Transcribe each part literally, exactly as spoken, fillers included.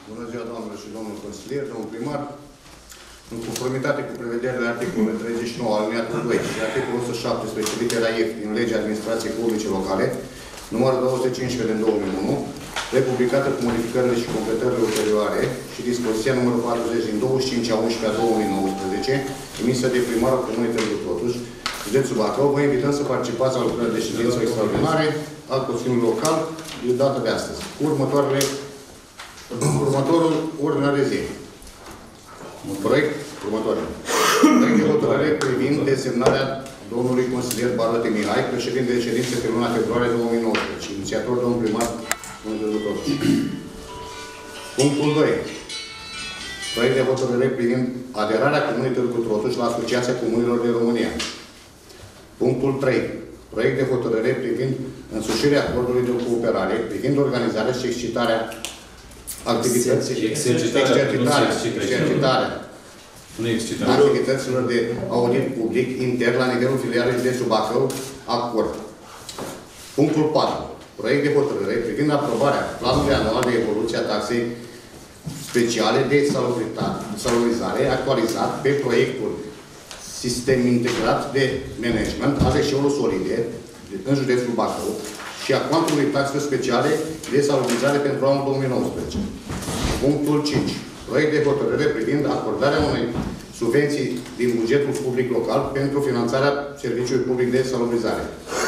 Bună ziua, doamnelor și domnul consilier, domnul primar. În conformitate cu prevederile articolului treizeci și nouă, alineatul doi și articolul o sută șaptesprezece, litera F, din legea administrației publice locale, numărul două sute cincisprezece din două mii unu, republicată cu modificările și completările ulterioare și dispoziția numărul patruzeci din douăzeci și cinci a unsprezecea două mii nouăsprezece, emisă de primarul Comunei Târgu Totuși, județul Bacău, vă invităm să participați la lucrări de ședință extraordinare al Consiliului Local de data de astăzi, cu următoarele, următorul ordine de zi. Proiect, următoare. Proiect de hotărâre privind desemnarea domnului consilier Barote Mihai, președinte de ședințe pe luna februarie două mii nouăsprezece, inițiator domnul primar Comunei Totuși. Punctul doi. Proiect de hotărâre privind aderarea Comunei Târgu Totuși la Asociația Comunilor din România. Punctul trei. Proiect de hotărâre privind însușirea acordului de cooperare, privind organizarea și excitarea activității, exercitarea, exercitarea activităților de audit public intern la nivelul filialei județul Bacău, acord. Punctul patru. Proiect de hotărâre privind aprobarea planului anual de evoluție a taxei speciale de salubrizare actualizat pe proiectul Sistem Integrat de Management al deșeurilor solide în județul Bacău și a cuantului taxelor speciale de salubrizare pentru anul două mii nouăsprezece. Punctul cinci. Proiect de hotărâre privind acordarea unei subvenții din bugetul public local pentru finanțarea serviciului public de salubrizare.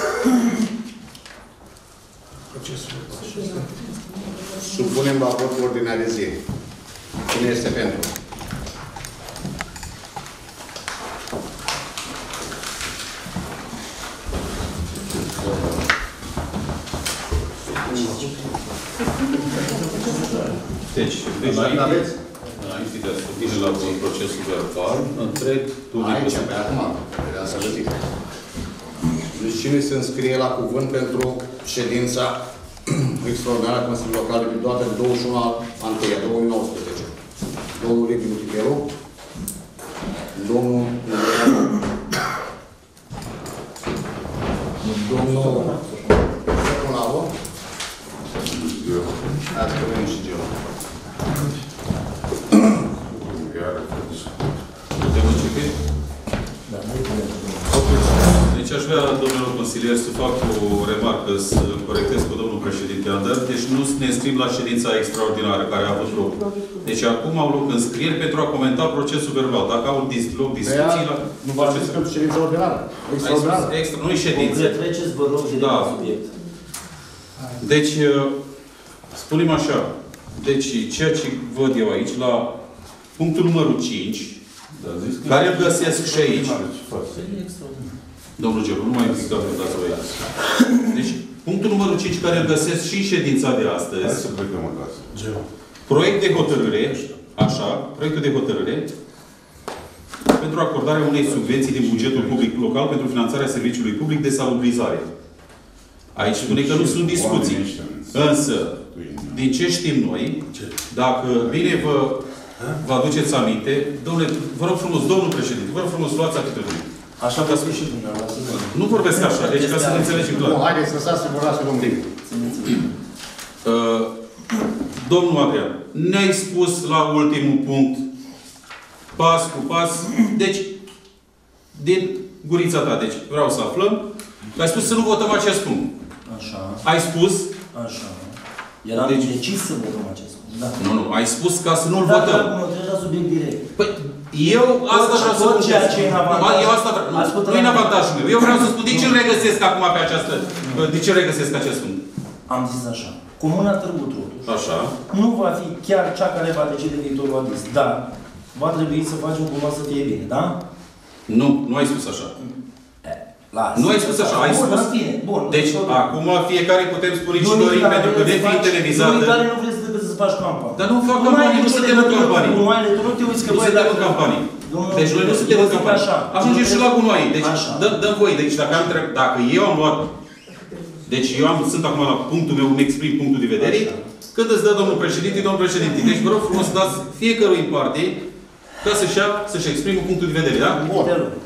Supunem la vot ordinea de zi. Cine este pentru? Deci, deci înainte de a stăpâne la procesul verbal, întreg tu aici, pe acum. Deci cine se înscrie la cuvânt pentru ședința extraordinară a Consiliului Local de data de douăzeci și unu a întâi două mii nouăsprezece? Domnul Liviu Ticheru, domnul domnul Secunavo, ați că venim și eu. Putem începe? Deci aș vrea, domnilor consilieri, să fac o remarcă, să corectez cu domnul președinte Andăr. Deci nu ne înscrim la ședința extraordinară care a avut loc. Deci acum au loc înscrieri pentru a comenta procesul verbal. Dacă au loc discuții la... Nu vă aștept pentru ședința ordinară? Extraordinară? Extra, nu-i ședință. Treceți, vă rog, direct la subiect. Deci, spunem așa. Deci, ceea ce văd eu aici, la punctul numărul cinci, care îl găsesc și aici. Domnul Gelu, nu mai zic, doamne, dați voi azi. Deci, punctul numărul cinci, care îl găsesc și ședința de astăzi. Hai să plecăm acasă. Proiect de hotărâre, așa, proiectul de hotărâre, pentru acordarea unei subvenții din bugetul public local pentru finanțarea serviciului public de salubrizare. Aici spune că nu sunt discuții. Însă, din ce știm noi, dacă bine vă, vă aduceți aminte, domnule, vă rog frumos, domnul președinte, vă rog frumos, luați atitudine. Așa că spui și dumneavoastră. Nu vorbesc așa, deci ca să ne înțelegem clar. Nu, haideți să lăsați să vorbească domnul Liviu. Uh, domnul Adrian, ne-ai spus la ultimul punct, pas cu pas, deci, din gurița ta, deci vreau să aflăm, că ai spus să nu votăm acest punct. Așa. Ai spus? Așa. Eram deci, decis să votăm acest punct. Da. Nu, nu, ai spus ca să nu-l da, votăm. Da, mă treci la subiect direct. Păi, eu asta vreau să spun. Ceea ce e în avantaj. Eu asta vreau. Nu e în avantajul meu. Eu vreau să spun, de ce îl regăsesc acum pe această... De ce regăsesc acest punct? Am zis așa. Comuna Târgu Totuși. Așa. Nu va fi chiar cea care va decide viitorul adis. Dar va trebui să facem cumva să fie bine, da? Nu, nu ai spus așa. Lasă. Nu ai spus așa, ai spus... Bun, deci, acum fiecare putem spune ce dorim, pentru că ne fiind televizată... Nu care nu vrei să să faci campanie. Dar nu fac campanie, nu suntem în campanie. Tu nu te uiți că... Nu suntem în campanie. Deci noi nu suntem în campanie. Ajungem și la gunoaie. Deci, dăm voi. Deci, dacă eu am luat... Deci, eu sunt acum la punctul meu, îmi exprim punctul de vedere. Când îți dă domnul președinte, domnul președinte. Deci, vă rog frumos să dați fiecărui în parte ca să-și să-și exprime punctul de vedere, da? Bun.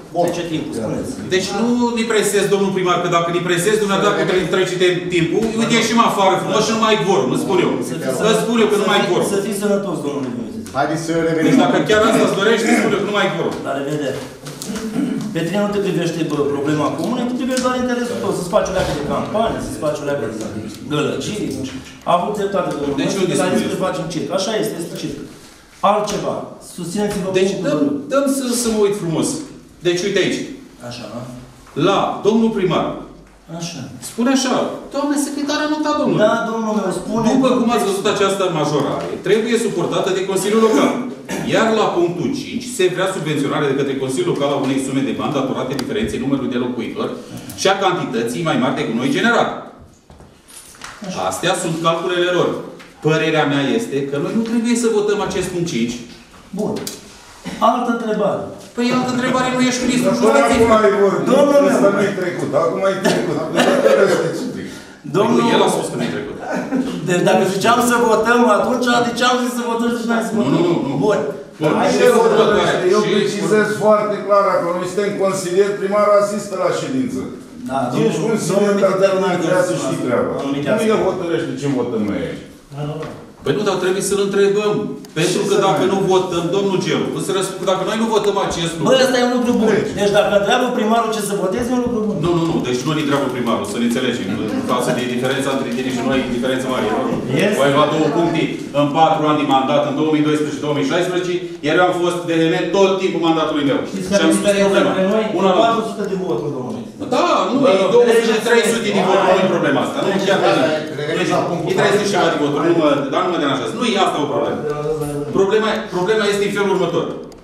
Trece timpul, spuneți. Deci nu ne presezi, domnul primar, că dacă ne presezi, dumneavoastră dacă trece timpul, uite, ieșim afară frumos și nu mai ai quorum, îți spun eu. Îți spun eu că nu mai ai quorum. Să fiți sănătos, domnule Dumnezeu. Haideți să revenim. Deci dacă chiar asta îți dorești, îți spun eu că nu mai ai quorum. La revedere. Pe tine nu te privește bă, problema comună, te privește doar interesul tău, să-ți faci o leacă de campanie, să-ți faci o leacă de gălăgiri. A avut dreptate, domnule. Deci unde spune? spune? Să facem circ. Așa este, este circ. Altceva. Susțineți-vă Deci cu dăm, cuvântul. dăm să, să mă uit frumos. Deci uite aici. Așa, da? La domnul primar. Așa. Spune așa, doamne secretar, a notat domnul. Da, domnul meu, spune... După cum ați văzut această majorare, trebuie suportată de Consiliul Local. Iar la punctul cinci se vrea subvenționarea de către Consiliul Local a unei sume de bani datorate diferenței numărului de locuitori și a cantității mai mari de gunoi generat. Astea sunt calculele lor. Părerea mea este că noi nu trebuie să votăm acest punct cinci. Bun. Altă întrebare. Păi altă întrebare, nu ești ministru. Până acum ai vorbit. Domnul meu. Ăsta nu-i trecut. Acum ai trecut. Domnul... El a spus că nu-i trecut. Deci dacă ziceam să votăm atunci, de ce am zis să votăm și n-ai să votăm? Nu, nu, nu. Bun. Ce hotărăște? Eu precizez foarte clar acolo. Noi suntem consilieri, primarul asistă la ședință. Da, Ești consilier, dar de nu vrea să știi treaba. Nu el hotărăște ce votăm noi aici. Păi nu, dar trebuie să-l întrebăm. Pentru că dacă nu votăm, domnul Gelu, îți răspund, dacă noi nu votăm acest lucru... Bă, ăsta e un lucru bun. Deci dacă întreabă primarul ce să voteze, e un lucru bun. Nu, nu, nu. Deci nu ne întreabă primarul, să ne înțelegem. Față de diferența între tine și noi, diferență mare. Este. Voi lua două puncte în patru ani de mandat, în două mii doisprezece și două mii șaisprezece, iar eu am fost de element tot timpul mandatului meu. Știți Și că am spus diferența problema. între noi Una e la patru sute de voturi, domnule. Da, nu, e două sute și trei sute de voturi, nu e problema asta. Nu, chiar că e trei sute și ceva de voturi, nu mă, dar nu mă deranjează. Nu e asta o problemă. Problema, problema este în felul următor.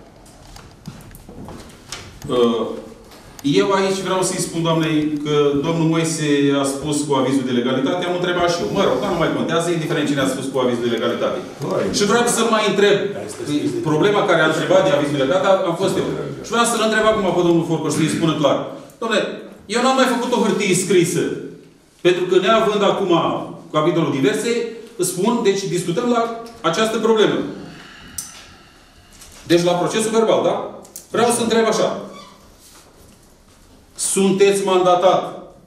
Eu aici vreau să-i spun doamnei că domnul Moise a spus cu avizul de legalitate, am întrebat și eu. Mă rog, dar nu mai contează, indiferent cine a spus cu avizul de legalitate. Și vreau să-l mai întreb. Problema care a întrebat de avizul de legalitate am fost eu. Și vreau să-l întreb acum pe domnul Forcoș, să-i spună clar. Dom'le, eu n-am mai făcut o hârtie scrisă. Pentru că neavând acum capitolul diverse, spun, deci discutăm la această problemă. Deci la procesul verbal, da? Vreau să întreb așa. Sunteți mandatat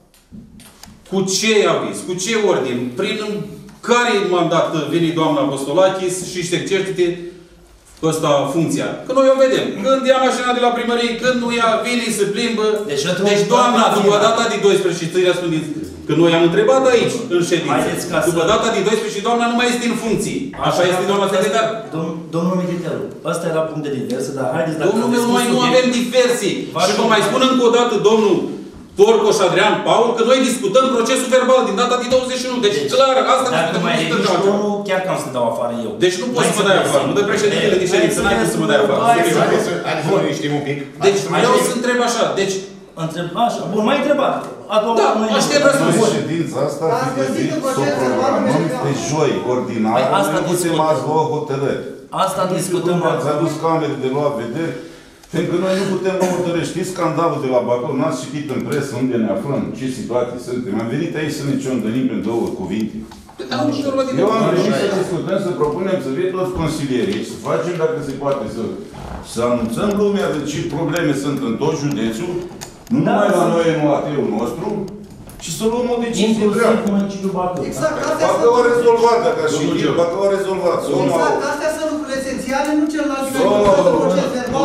cu ce aviz, cu ce ordin, prin care mandat vine doamna Apostolakis și își exercite ăsta funcția? Că noi o vedem. Când ia mașina de la primărie, când nu ia, vine, se plimbă. Deci, deci doamna, după data de doisprezece, și ți-i răspundeți, că noi am întrebat aici, în ședință. După data de doisprezece, doamna nu mai este în funcții. Așa este, doamna secretar? Domnul Mititelu, ăsta era punct de diverse, dar haideți dacă... Domnul meu, noi nu avem diverse. Și vă mai spun încă o dată, domnul Forcoș Adrian Paul, că noi discutăm procesul verbal din data de douăzeci și unu. Deci, deci clar, asta dacă mai ridici unul, chiar că am să dau afară eu. Deci nu poți să mă dai afară. Nu dă președintele de ședință, n-ai cum să mă dai afară. Haideți să ne liniștim un pic. Deci vreau să întreb așa. Deci... Întreb așa. Bun, mai întrebat. Da, aștept răspunsul. Ședința asta ar fi trebuit să o programăm pe joi, ordinar. Asta discutăm. Ați luat hotărâri. Asta discutăm. Ați adus camere de luat vederi. Pentru că noi nu putem hotărâ. Știți scandalul de la Bacău? N-ați citit în presă unde ne aflăm, ce situații suntem. Am venit aici să ne ciondănim în două cuvinte. Eu am venit să discutăm, să propunem să fie toți consilierii, să facem, dacă se poate, să, să anunțăm lumea de ce probleme sunt în tot județul, nu da, numai la noi în U A T-ul nostru, și să luăm o decizie dreaptă. Exact, Bacău a rezolvat, dacă aș ști, Bacău a rezolvat. Exact, astea sunt lucrurile esențiale, nu celălalt proces verbal.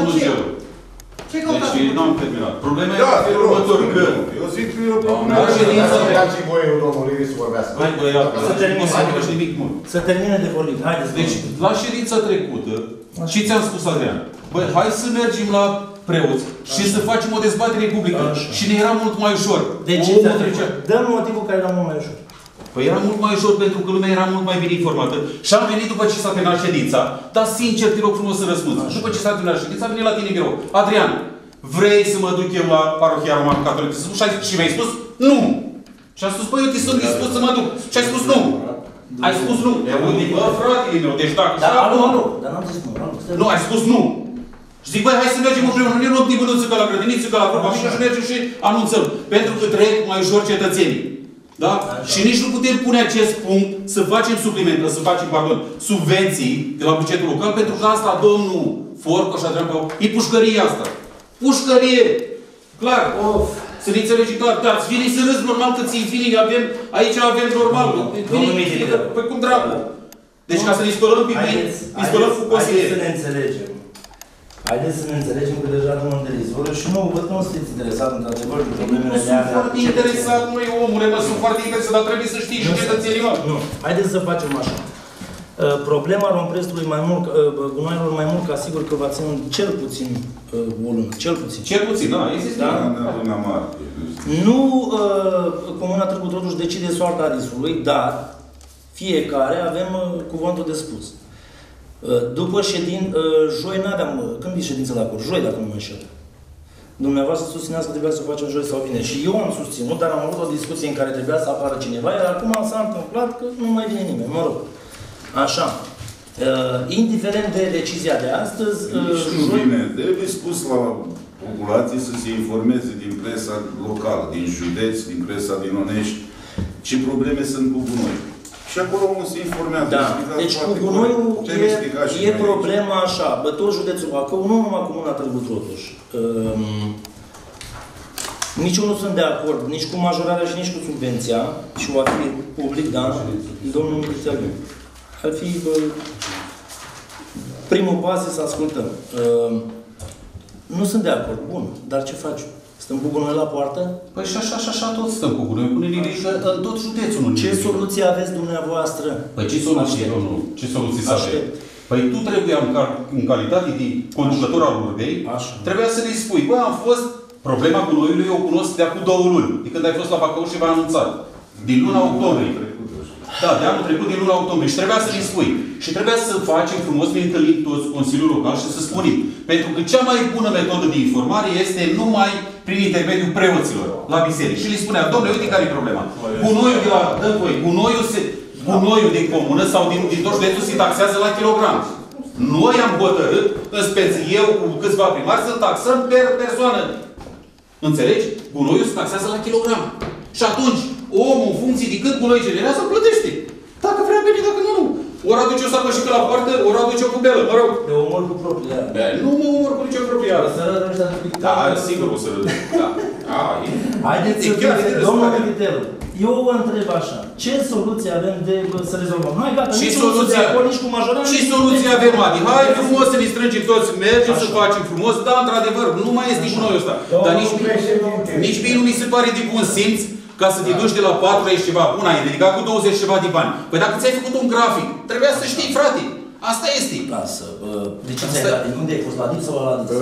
Deci nu am terminat. Problema da, e următorul, că... Eu zic că eu propunem... La ședința... Dați voie domnului să vorbească. Hai, băiatul, să termină să nimic mult. Să termine de vorbit. Haideți. Deci, la ședința trecută, și ți-am spus, Adrian, băi, hai să mergem la preoți și să facem o dezbatere publică. Și ne era mult mai ușor. De ce? Dăm motivul care era mult mai ușor. Păi era mult mai ușor pentru că lumea era mult mai bine informată. Și am venit după ce s-a terminat ședința. Dar sincer, te rog frumos să răspunzi. După ce s-a terminat ședința, am venit la tine în birou. Adrian, vrei să mă duc eu la parohia Roman Catolic? Și mi-ai spus nu. Și am spus, băi, eu te sunt dispus să mă duc. Și ai spus nu. Ai spus nu. Bă, fratele meu, deci dacă... Dar alu, alu. Dar n-am zis nu. Nu, ai spus nu. Și zic, băi, hai să mergem împreună. Nu ne luăm nimănuță ca la grădiniță, ca la grupa mică și mergem și anunțăm. Pentru că trec mai ușor cetățenii. Da? Și nici nu putem pune acest punct să facem suplimente, să facem, pardon, subvenții de la bugetul local, pentru că asta, domnul Forcoș, e pușcărie asta. Pușcărie! Clar! Să ne înțelegi clar. Dar îți vine să râzi normal că ți-i vine. Avem, aici avem normal. Păi cum dracu? Deci ca să ne spălăm pe mâini, ne spălăm cu consiliere. Haideți să ne înțelegem. Haideți să ne înțelegem că deja nu mă delizvoră și nu, văd că nu sunteți interesat într-adevăr de problemele de Sunt foarte interesat, măi, omule, mă, sunt foarte interesat, dar trebuie să știi și cetățenii, mă. Nu. Haideți să facem așa. Uh, problema romprestului mai mult, uh, gunoaielor mai mult ca sigur că va ține cel puțin uh, o lună. Cel puțin. Cel puțin, da, există. Da? Luna martie. Nu uh, Comuna Târgu Trotuș decide soarta Arisului, dar fiecare avem uh, cuvântul de spus. Uh, după ședin, uh, joi n-aveam, uh, când e ședința la cur? Joi, dacă nu mă înșel. Dumneavoastră susțineați că trebuia să o facem joi sau bine. Și eu am susținut, dar am avut o discuție în care trebuia să apară cineva, iar acum s-a întâmplat că nu mai vine nimeni. Mă rog. Așa. Uh, indiferent de decizia de astăzi... Nici nu bine. Trebuie spus la populație să se informeze din presa locală, din județ, din presa din Onești, ce probleme sunt cu gunoi. Și acolo omul se informează. Da. Deci cu gunoiul e, e problema așa. Bă, tot județul Bacău, nu numai Comuna Târgu Trotuș. Um, nici eu nu sunt de acord, nici cu majorarea și nici cu subvenția. Și va fi public, da? Domnul ministru. Ar fi bă, primul pas să ascultăm. Uh, nu sunt de acord. Bun. Dar ce faci? Stăm cu gunoi la poartă? Păi și așa, și așa tot stăm cu gunoi. Pune nimic în tot județul. Nu ce soluție aveți dumneavoastră? Păi ce soluție, domnul? Ce soluție să avem? Păi tu trebuia, în, cal în calitate de conducător al Urbei, trebuia să ne spui, bă, am fost, problema gunoiului eu o cunosc de acum două luni, de când ai fost la Bacău și v-am anunțat. Din luna octombrie. Da, de anul trecut, din luna octombrie. Și trebuia să ne spui. Și trebuia să facem frumos, ne întâlnim toți Consiliul Local și să spunem. Pentru că cea mai bună metodă de informare este numai prin intermediul preoților la biserică. Și le spunea, domnule, uite care e problema. Gunoiul de la, dă voi, gunoiul, se, gunoiul din comună sau din, din tot județul se taxează la kilogram. Noi am hotărât, în speță, eu cu câțiva primari, să taxăm per persoană. Înțelegi? Gunoiul se taxează la kilogram. Și atunci, omul, în funcție de cât gunoi generează, plătește. Dacă vrea bine, dacă nu, nu. Ori aduce o sapășică la poartă, ori aduce o cubelă, mă rog. Te omor cu propriară. Nu mă omor cu nicio propriară. Să râdă ăștia de pictat. Da, sigur o să râdă. Da. Haideți să fie, domnul Mititelu, eu vă întreb așa. Ce soluție avem de să rezolvăm? Hai, gata, și nici soluția, nu acolo, nici cu majorarea. Și soluția avem, Adi. Hai frumos să ne strângem toți, mergem să facem frumos. Da, într-adevăr, nu mai este cu noi ăsta. Dar nici, nici mie nu mi se pare de bun simț ca să te duci de la patru aici ceva, una e dedicat cu douăzeci ceva de bani. Păi dacă ți-ai făcut un grafic, trebuia să știi, frate. Asta este. Lasă. De ce ți-ai dat? Unde ai fost? La D I P sau la D I P?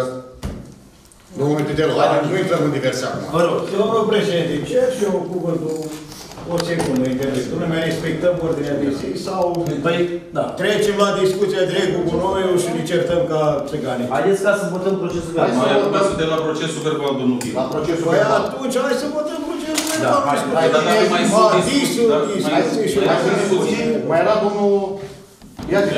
Domnul Mititelu, haideți, nu intrăm în diverse acum. Vă rog. Domnul președinte, cer și eu cuvântul o secundă, interes. Lumea respectăm ordinea de zi sau Păi, da. trecem la discuția direct cu gunoiul și ne certăm ca țigani. Haideți ca să votăm procesul verbal. Mai urmează de la procesul verbal, domnul Chiu. La procesul Păi verbal. atunci, hai să votăm procesul verbal. Da, hai, hai, dar dacă mai sunt discuții, da, Hai să discuții. Mai era domnul... Ia zi.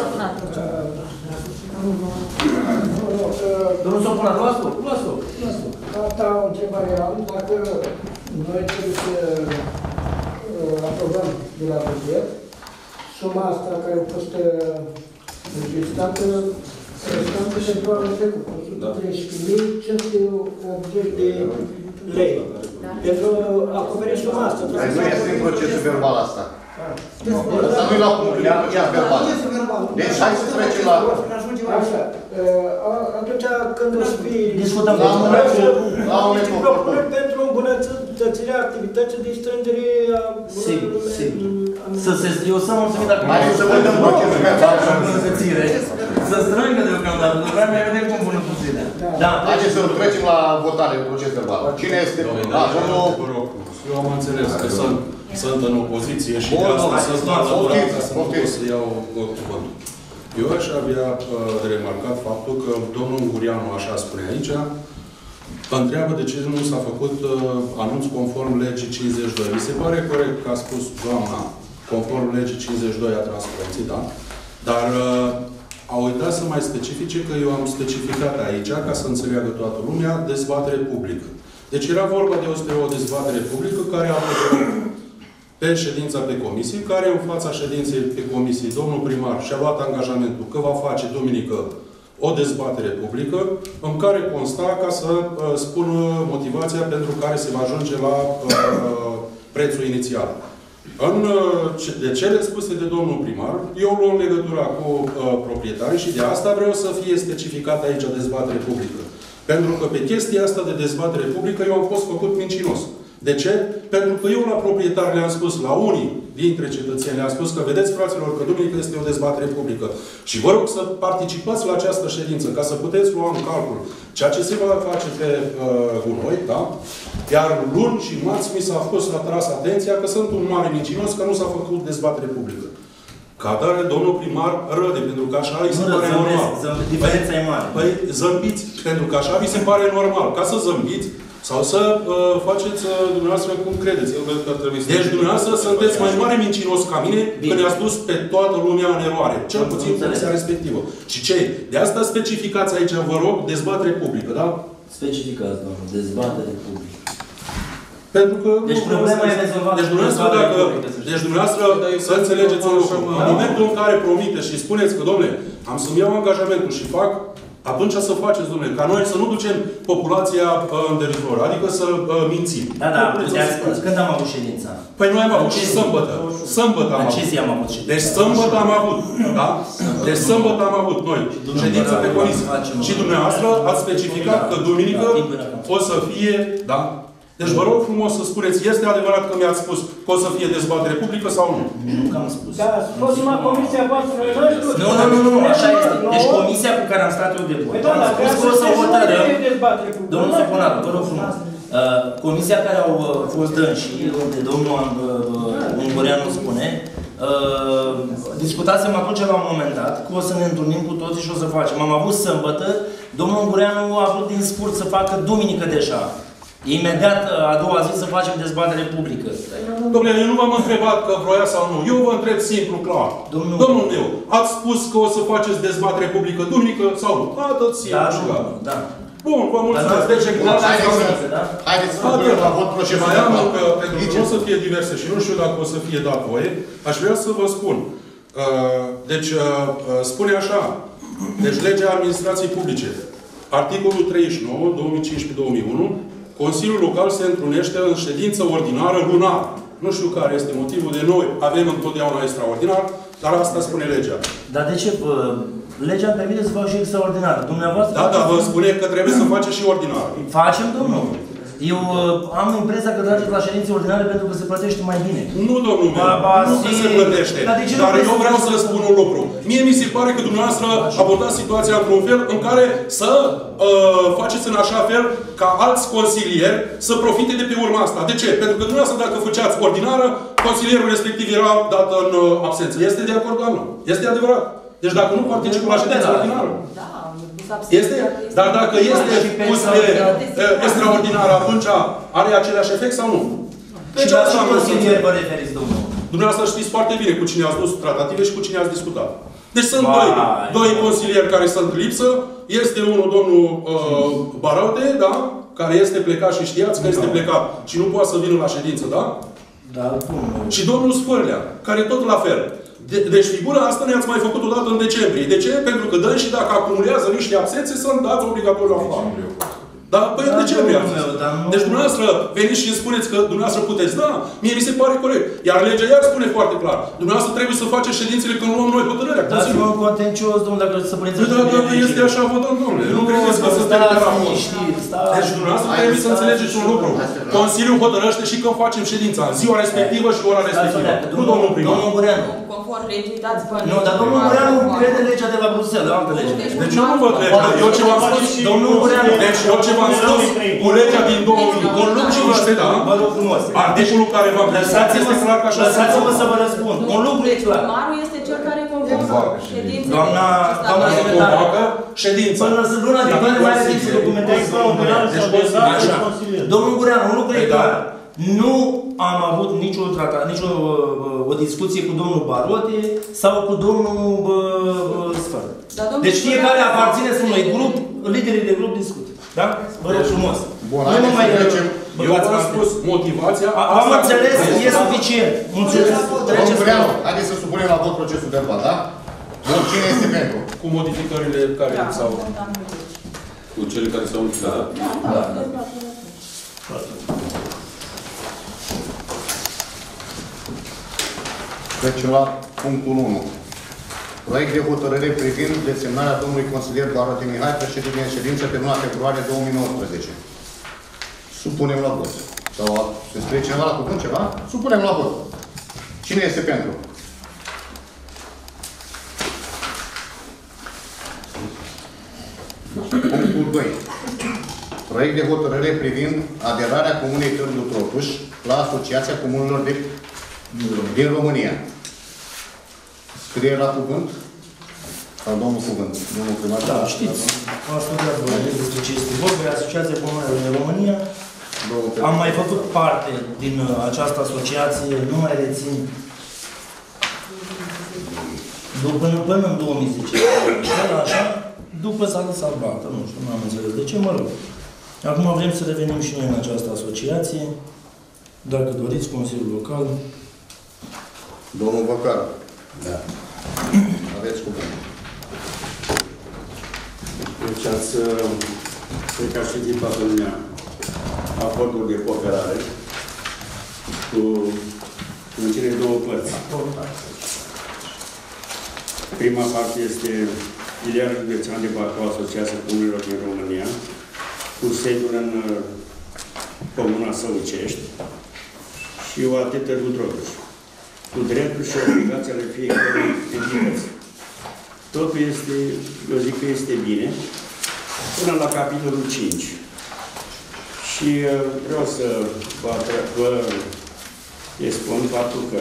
Domnul Sopuna, luați-o, luați-o. Asta o întrebare am, dacă noi trebuie să uh, aprobăm de la buget suma asta care a fost uh, înregistrată restantă pentru anul trecut, o sută treisprezece mii cinci sute optzeci de lei. Pentru a acoperi suma asta. Hai, nu este în procesul verbal asta. Asta nu e la punctul de proces verbal. Deci hai să trecem la... Așa. Atunci când o să fie... Discutăm la un epoc. Propuneri pentru îmbunătățirea activității de strângere a... Sigur, sigur. Să se... Eu să mulțumim dacă... Hai să vedem procesul verbal. Să strângă deocamdată, nu vreau mai vedem cum îmbunătățirea. Da. Haideți să trecem la votare de proces verbal. Cine este? Da, domnul... Eu am înțeles că sunt, sunt în opoziție și de asta sunt la laborat ca să nu pot să iau cuvântul. Eu aș avea de remarcat faptul că domnul Ungurianu, așa spune aici, întreabă de ce nu s-a făcut anunț conform legii cincizeci și doi. Mi se pare corect că a spus doamna conform legii cincizeci și doi a transparenței, da? Dar a uitat să mai specifice că eu am specificat aici, ca să înțeleagă toată lumea, dezbatere publică. Deci era vorba de o dezbatere publică care a avut pe ședința pe comisie, care în fața ședinței pe comisie, domnul primar și-a luat angajamentul că va face duminică o dezbatere publică în care consta ca să uh, spun motivația pentru care se va ajunge la uh, prețul inițial. În, uh, de cele spuse de domnul primar, eu luăm legătura cu uh, proprietarii și de asta vreau să fie specificat aici dezbatere publică. Pentru că pe chestia asta de dezbatere publică eu am fost făcut mincinos. De ce? Pentru că eu la proprietari le-am spus, la unii dintre cetățeni le-am spus că vedeți, fraților, că duminică este o dezbatere publică. Și vă rog să participați la această ședință, ca să puteți lua în calcul ceea ce se va face pe uh, gunoi, da? Iar luni și marți mi s-a fost atras atenția că sunt un mare mincinos, că nu s-a făcut dezbatere publică. Ca atare, domnul primar râde, pentru că așa îi se pare normal. Diferența e mare. Păi zâmbiți, pentru că așa vi se pare normal. Ca să zâmbiți, sau să uh, faceți uh, dumneavoastră cum credeți. Deci dumneavoastră sunteți mai mare mincinos ca mine, bine, că ne-a spus pe toată lumea în eroare. Cel puțin funcția respectivă. Și ce? De asta specificați aici, vă rog, dezbatere publică, da? Specificați, domnul, dezbatere publică. Pentru că... Deci problema e rezolvată. Deci dumneavoastră, dacă, deci dumneavoastră să înțelegeți un lucru. În momentul în care promiteți și spuneți că, domnule, am să-mi iau angajamentul și fac, atunci să faceți, domnule, ca noi să nu ducem populația uh, în teritoriu, adică să uh, mințim. Da, da, puteți spune. Când am avut ședința? Păi noi am avut și sâmbătă. Sâmbătă am avut. Ce zi am avut ședința? Deci sâmbătă am avut, da? Deci sâmbătă am avut noi ședința pe comisie. Și dumneavoastră ați specificat că duminică o să fie, da? Deci vă rog frumos să spuneți, este adevărat că mi-ați spus că o să fie dezbatere publică sau nu? Nu că am spus. Da, fost numai comisia voastră, nu știu. Nu, nu, nu, nu, așa este. Deci comisia cu care am stat eu de vot, am spus că o să hotărâm. Domnul Soponar, vă rog frumos. Comisia care au fost dânși, unde domnul Ungureanu spune, discutasem atunci la un moment dat, că o să ne întâlnim cu toții și o să facem. Am avut sâmbătă, domnul Ungureanu a vrut din scurt să facă duminică deja. Imediat, a doua zi, să facem dezbatere publică. Domnule, eu nu v-am întrebat că vroia sau nu. Eu vă întreb simplu, clar. Domnul, Domnul meu, ați spus că o să faceți dezbatere publică duminică sau nu? Atât simplu și gata. Da. Bun, vă mulțumesc. Deci, haideți să punem la vot procesul mai am, verbal. pentru că nu o să fie diverse și nu știu dacă o să fie dat voie, aș vrea să vă spun. Deci, spune așa. Deci, legea administrației publice. Articolul treizeci și nouă, două mii cincisprezece două mii unu, Consiliul Local se întrunește în ședință ordinară lunar. Nu știu care este motivul de noi. Avem întotdeauna extraordinar, dar asta spune legea. Dar de ce? Legea îmi permite să fac și extraordinar. Dumneavoastră... Da, dar vă spune că trebuie să faceți și ordinar. Facem, domnul. Eu uh, am impresia că trageți la ședințe ordinare pentru că se plătește mai bine. Nu, domnul meu. Ba, ba, nu că se plătește. Dar, dar eu vreau să spun un lucru. Mie mi se pare că dumneavoastră abordați situația într-un fel în care să uh, faceți în așa fel ca alți consilieri să profite de pe urma asta. De ce? Pentru că dumneavoastră, dacă făceați ordinară, consilierul respectiv era dat în uh, absență. Este de acord, doamnă? Este adevărat. Deci dacă nu participă la ședința ordinară. Este? Dar dacă este pus pe extraordinar, atunci are același efect sau nu? Deci la ce consilier vă referiți, domnul? Dumneavoastră știți foarte bine cu cine ați dus tratative și cu cine ați discutat. Deci sunt doi, doi consilieri care sunt în lipsă. Este unul, domnul uh, Baraute, da? Care este plecat și știați că este plecat și nu poate să vină la ședință, da? Da, bun. Și domnul Sfârlea, care tot la fel. De, deci figura asta ne-ați mai făcut odată în decembrie. De ce? Pentru că dă și dacă acumulează niște absențe, sunt dați obligatoriu la față. Dar, păi, da, de ce mi-ați zis? nu... Deci dumneavoastră veniți și îmi spuneți că dumneavoastră puteți. Da, mie mi se pare corect. Iar legea iar spune foarte clar. Dumneavoastră trebuie să faceți ședințele când luăm noi hotărârea. Dați-mă un contencios, domnule, dacă să puneți... Da, da, da, este așa, vă dăm, domnule. Nu credeți că suntem de la mod. Deci dumneavoastră trebuie să înțelegeți un lucru. Consiliul hotărăște și când facem ședința. Ziua respectivă și ora respectivă. Nu domnul primar. Domnul Ungureanu. Conform legii, dați bani. Nu, dar domnul Ungureanu crede legea de la Bruxelles, altă lege. Deci eu nu vă cred. Eu ce v-am spus... Domnul Ungureanu. Deci eu ce v-am spus... Cu legea din două mii cincisprezece, da? Vă rog frumos. Articolul care v-am prezentat este clar că așa se Lăsați-mă să vă răspund. Un lucru e clar. Primarul este cel care convocă ședințele. Doamna, doamna secretară. Convocă ședința. Până luna viitoare mai are timp să documenteze. Așa. Domnul Ungureanu, un lucru e clar. Nu am avut nicio, trata, nicio uh, o discuție cu domnul Barote sau cu domnul uh, Sfăr. Deci fiecare aparține să unui grup, liderii de grup discută. Da? Vă rog frumos. Bun, haideți să trecem. Eu v-am spus motivația... Am înțeles, e suficient. Mulțumesc. Domnul Ungureanu, haideți să supunem la vot procesul verbal, da? Bun, cine este pentru? Cu modificările care Da, s-au... Cu cele care s-au întâmplat. Da, Da. Trecem la punctul unu. Proiect de hotărâre privind desemnarea domnului consilier Barote Mihai, președinte în ședință pe luna februarie două mii nouăsprezece. Supunem la vot. Sau se scrie cineva la cuvânt ceva? Supunem la vot. Cine este pentru? Punctul doi. Proiect de hotărâre privind aderarea Comunei Târgu Trotuș la Asociația Comunelor de, din România. Scrie la cuvânt? Sau domnul cuvânt? Domnul primar? Da, știți. Am studiat despre ce este vorba, e Asociația Comunelor din România. Am mai făcut parte din această asociație, nu mai rețin, după, până în două mii zece. Așa, după s-a lăsat baltă, nu știu, nu am înțeles de ce, mă rog. Acum vrem să revenim și noi în această asociație, dacă doriți, Consiliul Local. Domnul Băcar. Da. Aveți cuvânt. Deci ați, cred că ați citit toată lumea acordul de cooperare cu în cele două părți. Prima parte este Filiala Județean de Bacău, Asociația Comunelor din România, cu sediul în Comuna Săucești și o A T Târgu Trotuș, cu dreptul și obligațiile fiecărei entități. Totul este, eu zic că este bine, până la capitolul cinci. Și vreau să vă, vă spun faptul că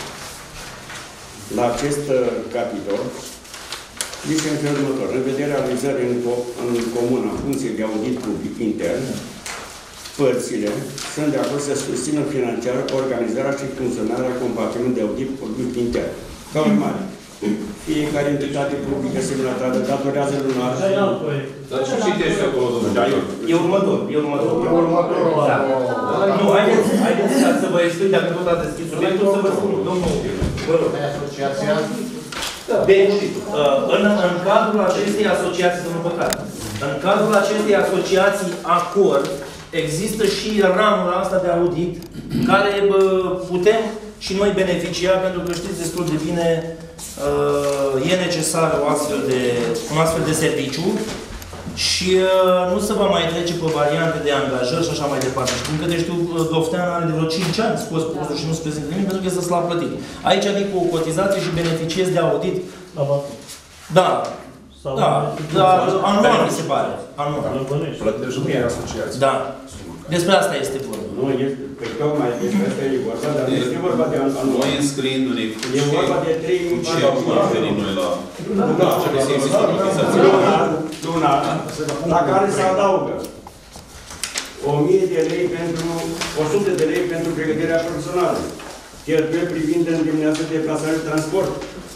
la acest capitol zice în felul următor: în vederea realizării în, co în comună în funcție de audit public intern, părțile sunt de acord să susțină financiar organizarea și funcționarea compartimentului de audit public intern. Ca urmare, fiecare entitate publică semnatară datorează lunar. Dar ce citești acolo, domnule? E următor, e următor. E următor. Da. Nu, haideți, haideți să vă explic, dacă tot ați deschis subiectul, să vă spun, domnul, vă rog. Asociația? Deci, în, în cadrul acestei asociații, domnul Păcat, în cadrul acestei asociații acord, există și ramura asta de audit, care bă, putem și noi beneficia, pentru că știți destul de bine, e necesar o astfel de, un astfel de serviciu și nu se va mai trece pe variante de angajări și așa mai departe. Știm că, de știu, Doftean are de vreo cinci ani scos postul și nu se prezintă nimic pentru că este slab plătit. Aici vii cu o cotizație și beneficiezi de audit. Da. Da, dar anual, mi se pare. Anual. Plătești nu e asociație. Da. Despre asta este vorba. Nu, este, pe tocmai despre asta e vorba, dar nu este vorba de anual. Noi înscriindu-ne cu E vorba de trei mii ce am referit noi la... lunar, lunar, la care se adaugă o mie de lei pentru, o sută de lei pentru pregătirea profesională, cheltuieli privind îndemnează de deplasare de transport,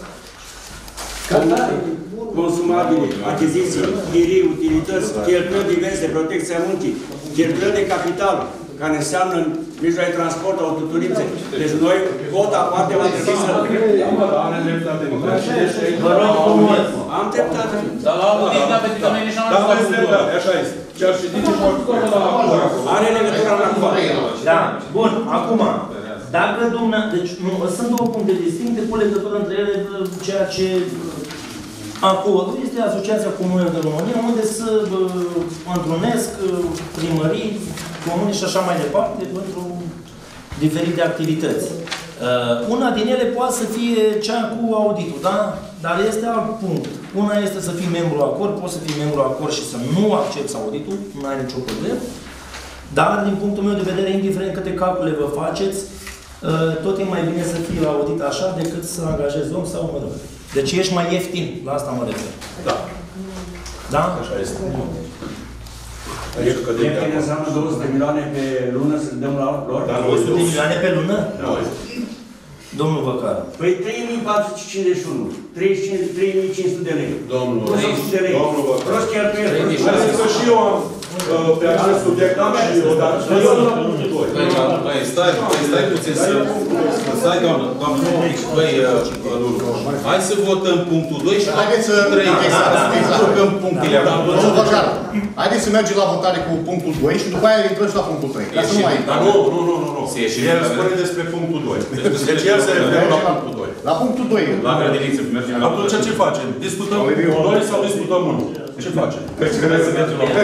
consumabile, achiziții, chirii, utilități, cheltuieli diverse, protecția muncii, cheltuieli de capital, care înseamnă mijloace de transport, autoturisme. Deci noi, vota aparte, va trebui să... Are dreptate. Vă rog frumos. Am dreptate. Dar la audit, dar pentru că noi nici Dar aveți dreptate, așa este. Chiar și din ce Are legătură la acord. Da. Bun, acum, dacă dumneavoastră, deci nu, sunt două puncte distincte cu legătură între ele, ceea ce acordul este Asociația Comunelor de România, unde se întrunesc primării, comune și așa mai departe, pentru diferite activități. Uh, una din ele poate să fie cea cu auditul, da? Dar este alt punct. Una este să fii membru acord, poți să fii membru acord și să nu accepti auditul, nu ai nicio problemă. Dar, din punctul meu de vedere, indiferent câte calcule vă faceți, uh, tot e mai bine să fii audit așa decât să angajezi om sau mă rog. Deci ești mai ieftin, la asta mă refer. Da. Da? Așa este. Ieftin înseamnă două sute de milioane pe lună să dăm la lor? două sute de milioane pe lună? Da. Domnul Văcar. Păi trei mii patru sute cincizeci și unu. trei mii cinci sute de lei. Domnul Văcar. Domnul Văcar. Prost cheltuieli. Să și eu am pe acest subiect am și eu, dar nu la punctul doi. Băi, stai, băi, stai puțin să... Stai, doamnă, doamnă, nu, băi, Lulu, hai să votăm punctul doi și haideți să trei. Votăm punctele acum. Domnul Văcar, haideți să mergem la votare cu punctul doi și după aia intrăm și la punctul trei. Ca să nu mai... Dar nu, nu, nu, nu, nu. El spune despre punctul doi. Deci el se referă la punctul doi. La punctul doi. La grădiniță, mergem la... Atunci ce facem? Discutăm noi sau discutăm unul? Ce facem? Trebuie să mergem la...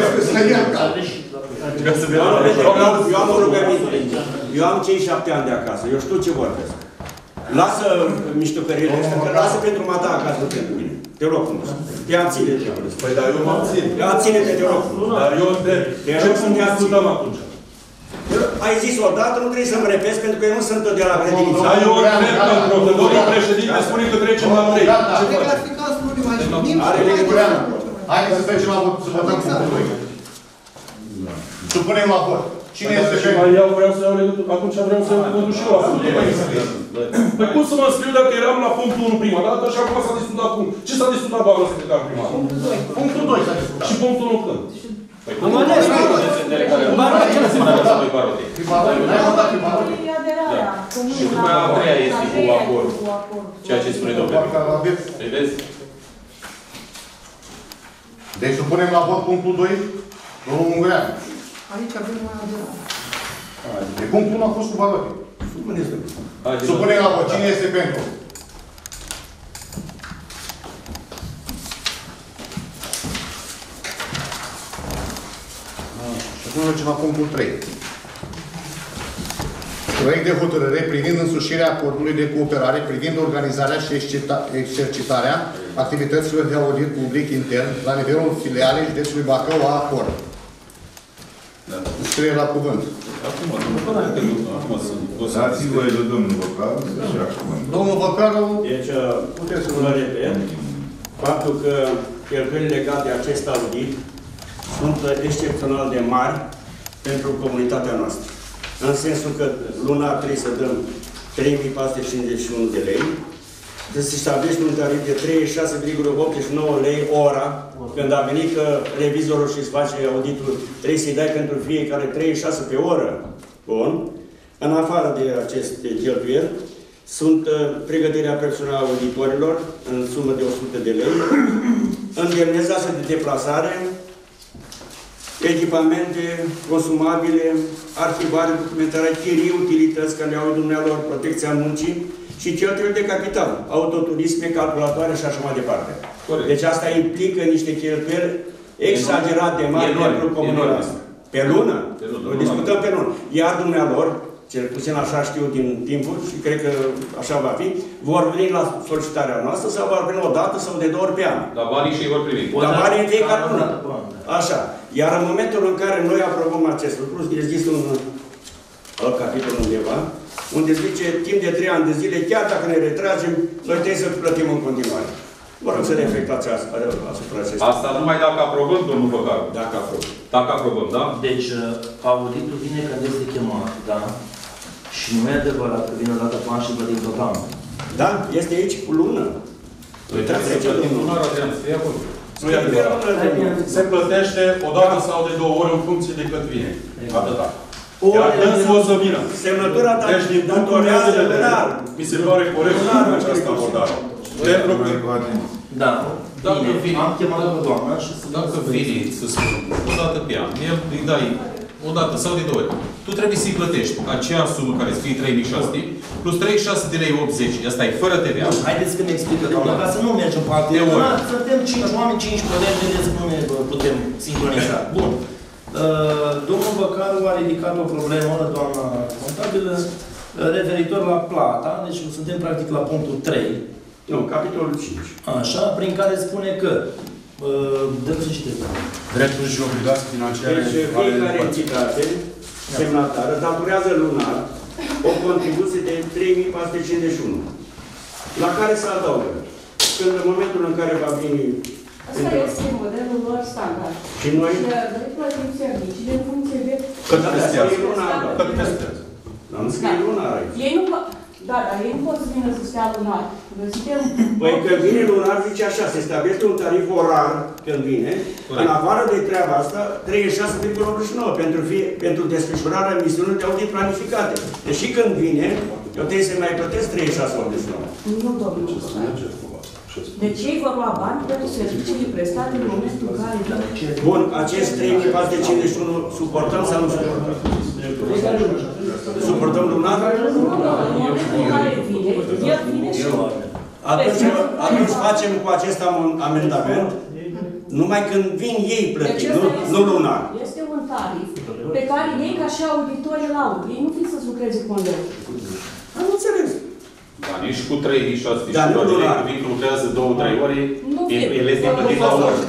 Eu am o rugăminte. Eu am cei șapte ani de acasă. Eu știu ce vorbesc. Lasă miștocările astea, că lasă pentru mata acasă, nu pentru mine. Te rog frumos. Te abține-te. Păi, dar eu mă abțin. Abține-te, te rog frumos. Dar eu întreb. Ce să ne discutăm atunci? Ai zis odată, nu trebuie să-mi repezi, pentru că eu nu sunt tot de la grădiniță. Dar eu întreb, pentru că domnul președinte spune că trecem la trei. Ce facem? Are legătură. Haideți să trecem la vot, să votăm punctul doi. Supunem la vot. Cine este și mai iau, vreau să iau legătură, atunci vreau să iau legătură și eu la punctul doi. Păi cum să mă scriu dacă eram la punctul unu prima dată și acum s-a discutat punct. Ce s-a discutat, doamna secretar primar? Punctul doi. Punctul doi s-a discutat. Și punctul unu când? Am ales. Barote. Ce lăsăm ales la Barote? N-ai votat pe Barote? Și după aia a treia este cu acord. Ceea ce spune domnul. Îi vezi? Deci supunem la vot punctul doi, domnul Ungureanu. Aici avem mai aderat. De punctul unu a fost cu Barote. Supunem la vot. Cine este pentru? Și acum mergem la punctul trei. Proiect de hotărâre privind însușirea acordului de cooperare privind organizarea și exercitarea activităților de audit public intern la nivelul filialei județului Bacău a acord. Scrie la cuvânt. Acum, acum sunt. Dați-i voie de domnul Văcaru și acum. Domnul Văcaru, deci, puteți să vă repet, faptul că cheltuielile legate de acest audit sunt excepțional de mari pentru comunitatea noastră. În sensul că lunar trebuie să dăm trei mii patru sute cincizeci și unu de lei, trebuie să stabilești un tarif de treizeci și șase virgulă optzeci și nouă lei ora, când a venit că revizorul și îți face auditul, trebuie să-i dai pentru fiecare treizeci și șase pe oră. Bun. În afară de aceste cheltuieli, sunt uh, pregătirea personală a auditorilor, în sumă de o sută de lei, indemnizația de deplasare, echipamente consumabile, arhivare, documentare, chirii, utilități care le au dumnealor, protecția muncii și cheltuieli de capital, autoturisme, calculatoare și așa mai departe. Corect. Deci asta implică niște cheltuieli exagerat de mari pentru comunitatea. Pe lună? Pe lună. O discutăm pe lună. Iar dumnealor, cel puțin așa știu din timpul și cred că așa va fi, vor veni la solicitarea noastră sau vor veni o dată sau de două ori pe an. La banii și îi vor primi. La banii în fiecare lună. Așa. Iar în momentul în care noi aprobăm acest lucru, există un alt capitol undeva, unde zice, timp de trei ani de zile, chiar dacă ne retragem, noi trebuie să plătim în continuare. Vă rog să reflectați asupra acestui. Asta numai dacă aprobăm, domnul Văcaru. Dacă aprobăm. Dacă aprobăm, da? Deci, auditul vine când este chemat, da? Și nu e adevărat că vine o dată pe an și plătim tot anul. Da, este aici cu lună. Noi trebuie să plătim lunar, Adrian, să fie acolo. Nu e adevărat. Se plătește o dată sau de două ori în funcție de cât vine. Atâta. Iar dânsul o să vină. Semnătura deci, din punctul meu de vedere, mi se pare corect această abordare. Pentru că... Da. Dacă vine, am chemat pe doamna și să... Dacă vine, să spun, o dată pe an, el îi dai o dată sau de două ori. Tu trebuie să-i plătești acea sumă care să fie trei mii șase sute plus treizeci și șase de lei optzeci. Asta e fără T V A. Haideți că ne explică, doamna, ca să nu mergem pe alte ori. Suntem cinci oameni, cinci colegi, vedeți că nu ne putem sincroniza. Bun. Domnul Văcaru a ridicat o problemă, doamna contabilă, referitor la plata. Deci suntem practic la punctul trei. Nu, capitolul cinci. Așa, prin care spune că dăm să citesc. Drepturi și obligații financiare. Deci fiecare entitate semnatară datorează lunar o contribuție de trei mii patru sute cincizeci și unu, la care se adaugă. Când în momentul în care va veni... Asta este modelul lor standard. Și noi... Noi plătim serviciile în funcție de... Cât pestează? Cât pestează? Dar nu scrie lunar aici. Ei nu... Da, dar ei nu pot să vină să stea lunar. Noi suntem... Păi când vine lunar, zice așa, se stabilește un tarif orar când vine, în afară de treaba asta, treizeci și șase virgulă optzeci și nouă pentru, fie, pentru desfășurarea misiunilor de audit planificate. Deci și când vine, eu trebuie să mai plătesc treizeci și șase virgulă optzeci și nouă. Nu, domnul. Deci ei vor lua bani pentru serviciile prestate în momentul în care... Bun, acest trei mii patru sute cincizeci și unu suportăm sau nu suportăm? Suportăm lunar? Nu, în momentul în care vine, el vine și... Atunci, atunci facem cu acest amendament, numai când vin ei plătiți, nu, nu lunar. Este un tarif pe care ei, ca și auditori, îl au. Ei nu fi să lucreze cu el. Am înțeles. Da, nici cu trei, nici șase, nici da, cu doi, când lucrează două, trei ore, el este plătit la ori.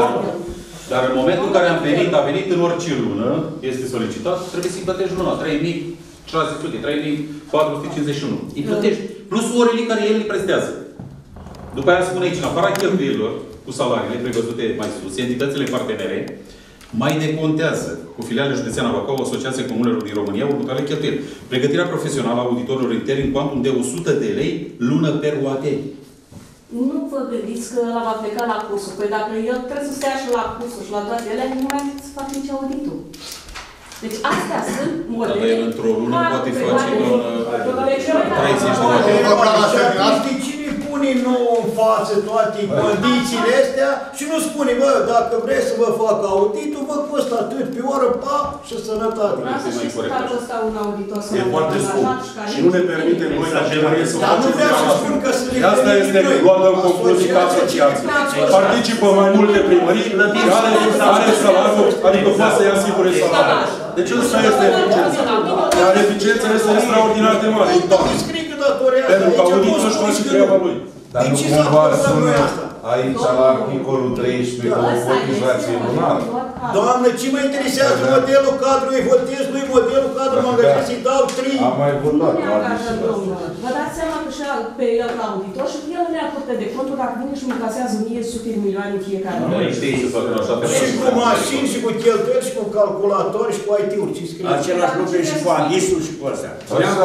Dar în momentul în care am venit, a venit în orice lună, este solicitat, trebuie să-i plătești luna, trei mii șase sute, trei mii patru sute cincizeci și unu. Îi plătești, plus orele care el îi prestează. După aia spune aici, în afara cheltuielilor, cu salariile prevăzute mai sus, entitățile partenere mai decontează cu filialele județeană Bacău, Asociația Comunelor din România, următoarele cheltuieli. Pregătirea profesională a auditorilor interni în cuantum de o sută de lei lună per U A T. Nu vă gândiți că ăla va pleca la cursul. Păi dacă el trebuie să stea și la cursul și la toate ele, nu mai să facă nici auditul. Deci astea sunt modele... Dar el într-o lună poate face treizeci de ore. Cine pune nou în față toate condițiile astea și nu spune, bă, dacă vreți să vă fac auditul, vă costă atât pe oră, pa, și sănătate. Vreau să știți cât a costat un auditor să e foarte scump. Și nu ne permitem noi ca primărie să facem de asta este luată în concluzie ca asociație. Participă mai multe primării, are salariul, adică poate să-i asigure salariul. Deci ăsta este eficiența. Iar eficiența este extraordinar de mare. Pentru că auditul își face treaba lui. Dar nu cumva sună aici la articolul treisprezece cu o cotizație lunară? Doamne, ce mă interesează modelul cadru? Îi votez lui modelul cadru, mă angajez să-i dau trei. Am mai votat. Nu ne angajăm, domnul. Vă dați seama că și pe el ca auditor și el ne acută de conturi dacă vine și îmi casează mie sute de milioane în fiecare. Nu știi să facă așa. Și cu mașini, și cu cheltuieli, și cu calculatori, și cu I T-uri. Același lucru și cu agisul și cu astea.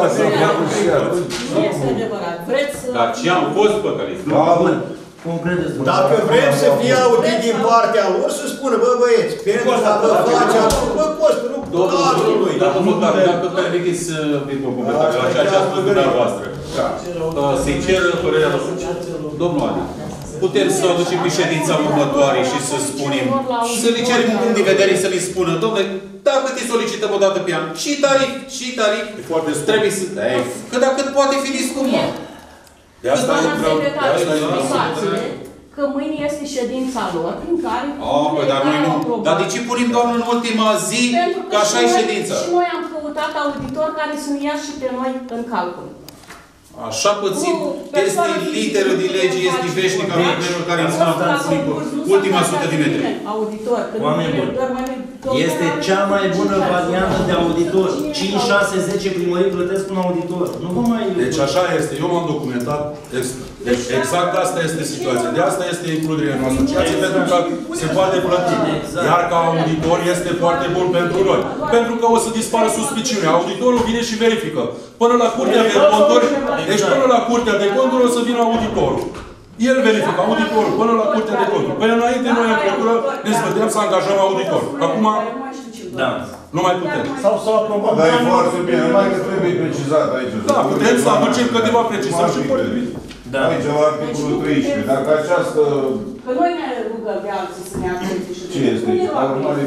Nu este adevărat. Vreți să... Dar ce am fost păcăliți? Dacă vrem să fie audit din partea lor, să spună, bă băieți, pentru că vă face acolo, bă costă, nu cadrul lui. Dacă permiteți să vin cu comentariu la ceea ce a spus dumneavoastră. Se cer părerea noastră. Domnul Ana, putem să aducem pe ședința următoare și să spunem, să le cerem un punct de vedere, să le spună, domnule, dacă te solicităm o dată pe an, și tarif, și tarif, trebuie să... Că dacă poate fi discutat. De asta e explicațiile că mâine este ședința lor, prin care... Oh, păi, dar noi nu... Dar de ce punem, doamnă, în ultima zi, că așa e ședința? Și noi am căutat auditori care să-mi ia și pe noi în calcul. Așa pățim, este literă din lege, este veșnică a problemelor care îmi spun ultima sută de metri. Auditor, oameni buni, este cea mai bună variantă de auditor. cinci, șase, zece primării plătesc un auditor. Nu vă mai... Deci așa este, eu m-am documentat. Deci exact asta este situația. De asta este includerea în asociație, pentru că se poate plăti. Iar ca auditor este foarte bun pentru noi. Pentru că o să dispară suspiciunea. Auditorul vine și verifică. Până la curtea de conturi, deci până la curtea de conturi o să vină auditorul. El verifică, auditorul, până la curtea de conturi. Până înainte, noi în procură ne stăteam să angajăm auditor. Acum, da. Nu mai putem. Sau să aprobăm. Dar e foarte bine, numai că trebuie precizat aici. Da, putem să aducem câteva precizări și foarte bine. Aici la articolul treisprezece, dacă această... Că noi ne rugăm pe alții să ne accepte și... Ce este? Urmare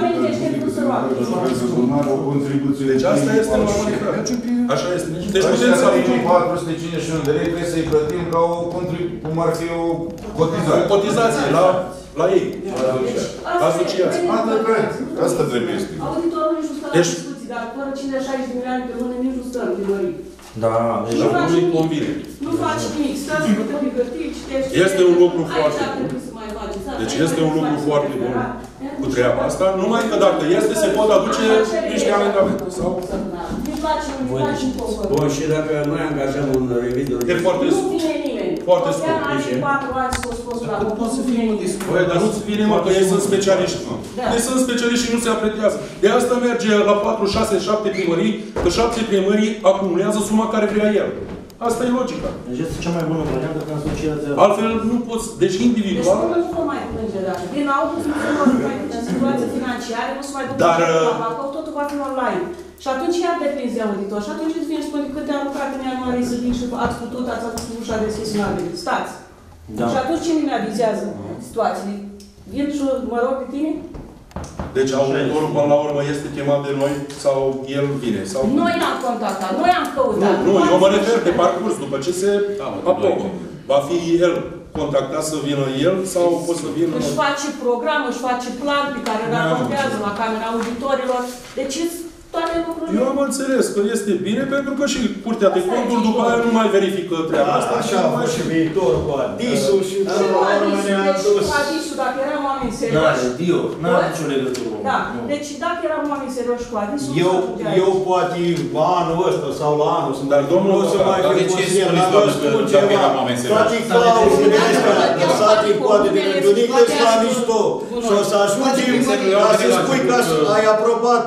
fiecare o contribuție. Deci asta este normalitate. Așa este. Deci putem să aducem patru sute cincizeci și unu de lei, trebuie să-i plătim ca o contribuție, cum ar fi o cotizație. O cotizație la, la ei. La asociație. Asta trebuie să fie. Auditorul nici nu stă la discuții, dar fără cincizeci șaizeci de milioane pe lună nici nu stăm pe dorit. Da, deja nu-i convine. Nu faci nimic, stați cu pe hârtii, citești. Este un lucru foarte bun. Deci este un lucru foarte bun cu treaba asta, numai că dacă este, se pot aduce niște amendamente. Sau... Bun, și dacă noi angajăm un revizor... E foarte scurt. Nu vine nimeni. Foarte scurt. Nu poți să fie o discuție. Băi, dar nu-ți vine, mă, că ei sunt specialiști. Ei sunt specialiști și nu se apretează. De asta merge la patru, șase, șapte primării, că șapte primării acumulează suma care vrea el. Asta e logica. Deci este cea mai bună variantă ca în societate. Altfel nu poți, deci Deci individual... nu vă mai plânge dacă. Din august nu se mai plânge în situație financiară, nu se mai duce Dar, la Bacău, totul va fi online. Și atunci iar depinzi de auditor. Și atunci îți vine și spune câte am lucrat în ianuarie să vin și ați putut, ați avut ușa deschisă în aviz. Stați. Da. Și atunci cine ne avizează situațiile? Vin și mă rog pe tine? Deci auditorul până la urmă este chemat de noi sau el vine? Sau... Noi l-am contactat, noi am căutat. Nu, nu, eu mă refer pe parcurs, după ce se aprobă. Va fi el contactat să vină el sau pot să vină... Își face program, își face plan pe care îl raportează la Camera Auditorilor. Deci toate lucrurile... Eu am înțeles că este bine pentru că și Curtea de Conturi după aia nu mai verifică treaba asta. Așa a fost și viitorul cu Adisul și Și până cu la urmă Adisul, ne-a deci dus. cu Adisul, dacă eram oameni Nu serioși... are, Dio, nu are nicio legătură. Da, Nu. deci dacă eram oameni serioși cu Adisul... Eu, eu poate anul ăsta sau la anul, Dar domnul, o să mai dar de fi ce posibil, spuneți, dar vă doamnă, spun că ceva. dacă eram oameni serioși? Toate clauzele astea lăsate în coade de gândunică sunt la mișto. Și o să ajungem ca să spui că ai aprobat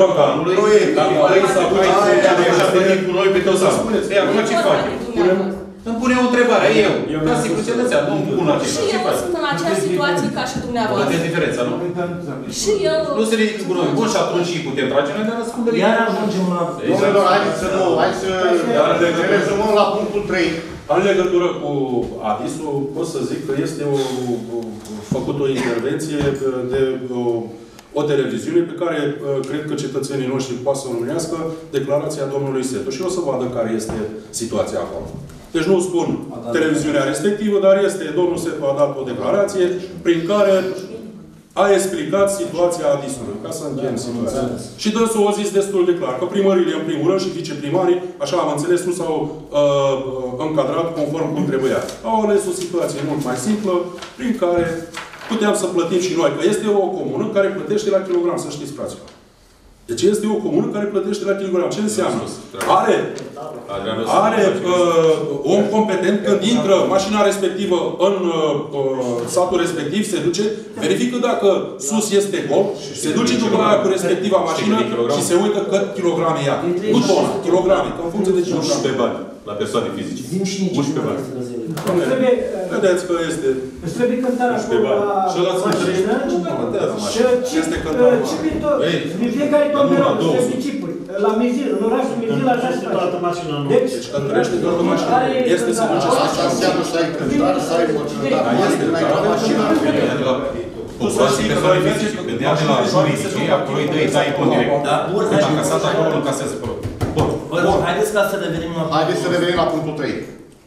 proiectul. Așa venit cu noi pe toți să spuneți. Ei, acum ce faci? Îmi pune o întrebare, eu. Ca simplu cetățean, nu îmi pun acesta. Și eu sunt în aceeași situație ca și dumneavoastră. Vedeți diferența, nu? Și eu... Nu se ridică cu noi. Bun, și atunci și putem trage noi de răspundere. Iar ajungem la... Domnilor, haideți să nu, hai să ne rezumăm la punctul trei. În legătură cu Adisul, pot să zic că este o, o, făcut o intervenție de o, o televiziune pe care cred că cetățenii noștri poate să o numească declarația domnului Setu. Și o să vadă care este situația acolo. Deci nu spun televiziunea respectivă, dar este, domnul Setu a dat o declarație prin care a explicat situația Adisului, ca să încheiem situația. Și dânsul a zis destul de clar, că primările, în primul rând, și viceprimarii, așa am înțeles, nu s-au uh, încadrat conform cum trebuia. Au ales o situație mult mai simplă, prin care puteam să plătim și noi. Că este o comună care plătește la kilogram, să știți, fraților. Deci este o comună care plătește la kilogram. Ce înseamnă? Are, are uh, om competent când intră mașina respectivă în uh, satul respectiv, se duce, verifică dacă sus este gol, se duce după aia cu respectiva mașină și se uită cât kilograme ia. Nu tona, kilograme, în funcție de kilograme. unsprezece bani la persoane fizice. unsprezece bani. Vedeți că este... Îți trebuie cântarea cu la mașină și este cântarea. din fiecare tomeră, de bicicuri, la Mizil, în orașul Mizil, așa se face. Toată mașina nu. Deci, cântărește toată mașina. Este să duce să Asta înseamnă să ai cântare, să ai mărcinătate mare, când ai la mașina. Populații persoane fizice, când ia de la jurisdicție, acolo îi dă, îi dai import direct. Deci încasat acolo, nu încasează acolo. Bun, haideți ca să revenim la... Haideți să revenim la punctul trei.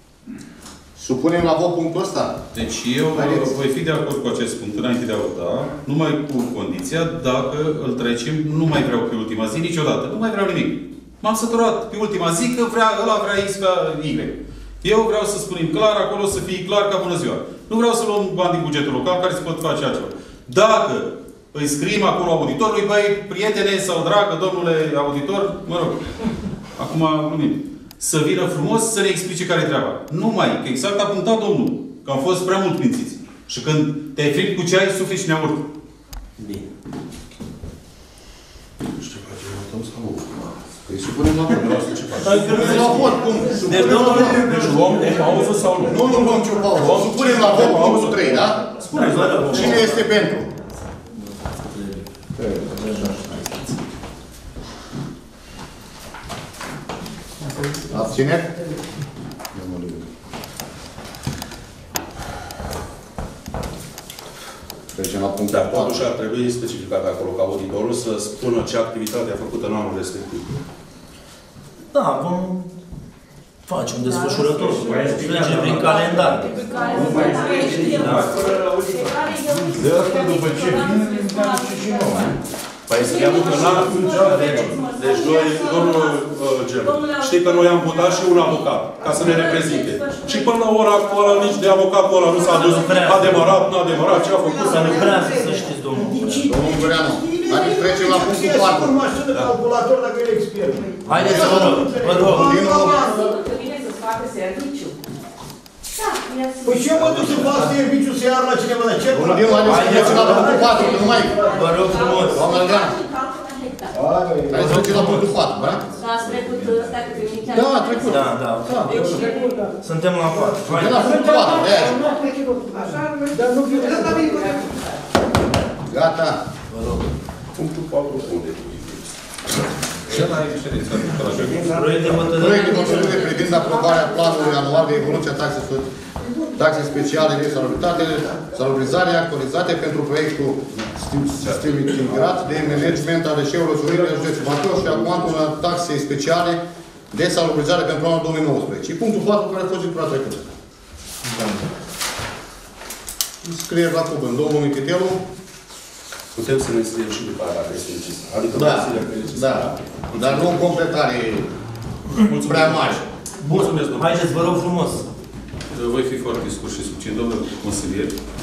Supunem la vot punctul ăsta? Deci eu Haideți. voi fi de acord cu acest punct înainte de a vota, numai cu condiția, dacă îl trecem, nu mai vreau pe ultima zi niciodată. Nu mai vreau nimic. M-am săturat pe ultima zi că vrea, ăla vrea X ca Y. Eu vreau să spunem clar, acolo să fie clar ca bună ziua. Nu vreau să luăm bani din bugetul local care se pot face altceva. Dacă îi scriem acolo auditorului, băi, prietene sau dragă, domnule auditor, mă rog, acum glumim. Să vină frumos să ne explice care e treaba. Numai, că exact a punctat domnul, că am fost prea mult mințiți. Și când te-ai fript cu ceai, sufli și neamurt. Bine. Nu știu ce facem, votăm sau nu? Păi supunem la vot. Nu știu ce facem. Supunem la vot, cum? Deci, domnul... Deci luăm o pauză sau nu? Nu, nu luăm nicio pauză. Supunem la vot punctul trei, da? Spuneți, vă rog. Cine este pentru? Abțineri? Trecem la punctul Dar patru. totuși ar trebui specificat acolo ca auditorul să spună ce activitate a făcut în anul respectiv. Da, vom face un desfășurător. Trece prin calendar. De asta după ce vine, ne face și nouă. Păi să iau că n-a... Deci noi, domnul Gel, știi că noi am votat și un avocat, ca să ne reprezinte. Și până la ora actuală nici de avocatul ăla nu s-a dus, a demarat, n-a demarat, ce a făcut. Să nu vrea să știți, domnul. Domnul Gureanu, haideți trecem la punctul patru. Cu mașină, calculator, dacă el expert. Haideți să vă rog, vă rog. Că vine să-ți facă serviciu. Da, păi și eu mă duc să fac serviciu să iar la cineva, dar ce? Domnul Dinu, haideți să trecem la punctul patru, că nu mai... Vă rog frumos. Doamna Leana. Hai să trecem la punctul patru, da? Da, ați trecut ăsta câte chiar. Da, a trecut. Da, da. Deci, Suntem la patru. Suntem la punctul patru, de aia. Așa, dar nu vine să vine. Gata. Punctul patru, unde? Proiect de hotărâre. Proiect de hotărâre privind aprobarea planului anual de evoluție a taxelor, taxe speciale de salubritate, salubrizare actualizate pentru proiectul sistem integrat de management al deșeurilor solide în județul Bacău și a cuantumului taxei speciale de salubrizare pentru anul două mii nouăsprezece. Și punctul patru care a fost dictat trecut. Scrieri la cuvânt. Domnul Michitelu. Putem să ne scriem și după aia, este necis. Adică Da, da. Dar nu în completare prea mare. Mulțumesc, domnule. Haideți, vă rog frumos. Voi fi foarte scurt și succint, domnule consilier.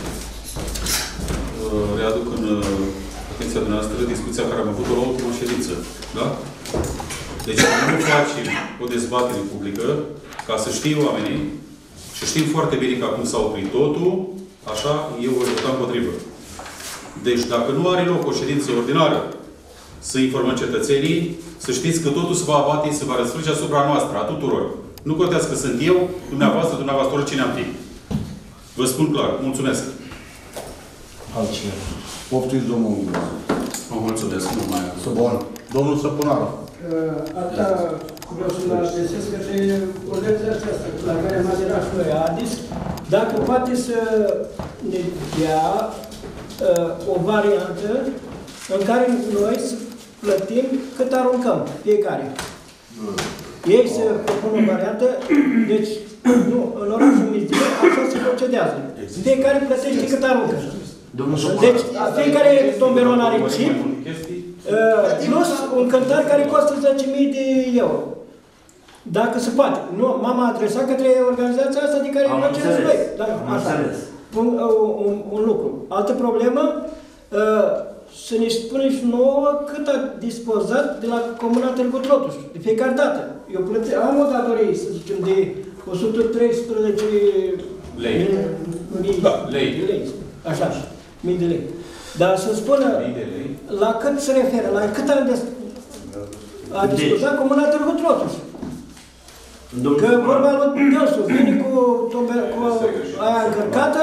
Readuc în atenția dumneavoastră discuția care am avut-o la ultima ședință. Da? Deci nu facem o dezbatere publică ca să știe oamenii și știm foarte bine că acum s-a oprit totul, așa, eu voi vota împotrivă. Deci, dacă nu are loc o ședință ordinară să informăm cetățenii, să știți că totul se va abate, se va răsfrânge asupra noastră, a tuturor. Nu contează că sunt eu, dumneavoastră, dumneavoastră, oricine am fi. Vă spun clar. Mulțumesc. Altcineva. Poftiți, domnul. Vă mulțumesc, nu mai am. Bun. Domnul Săpunară. Asta vreau să mă adresez către organizația asta la care am aderat și noi, ADIS, dacă poate să ne dea uh, o variantă în care noi să plătim cât aruncăm, fiecare. Mm. Ei se propun o variantă, deci, nu, în orașul Mizdile, așa se procedează. Fiecare plătește cât aruncă. Deci, fiecare tomberon are chip, plus un cântar care costă zece mii de euro. Dacă se poate. Nu, m-am adresat către organizația asta de care mă cereți noi. Da, așa. Un, un, un lucru. Altă problemă, să ne spune și nouă cât a dispozat de la Comuna Târgu Trotuș, de fiecare dată. Eu plăte, am o datorie, să zicem, de o sută treisprezece lei. Mii da, lei. de lei. Așa, mii de lei. Dar să spună la cât se referă, la cât a, a dispozat Comuna Târgu Trotuș. Că vorba lui Dânsul, vine cu, cu aia încărcată.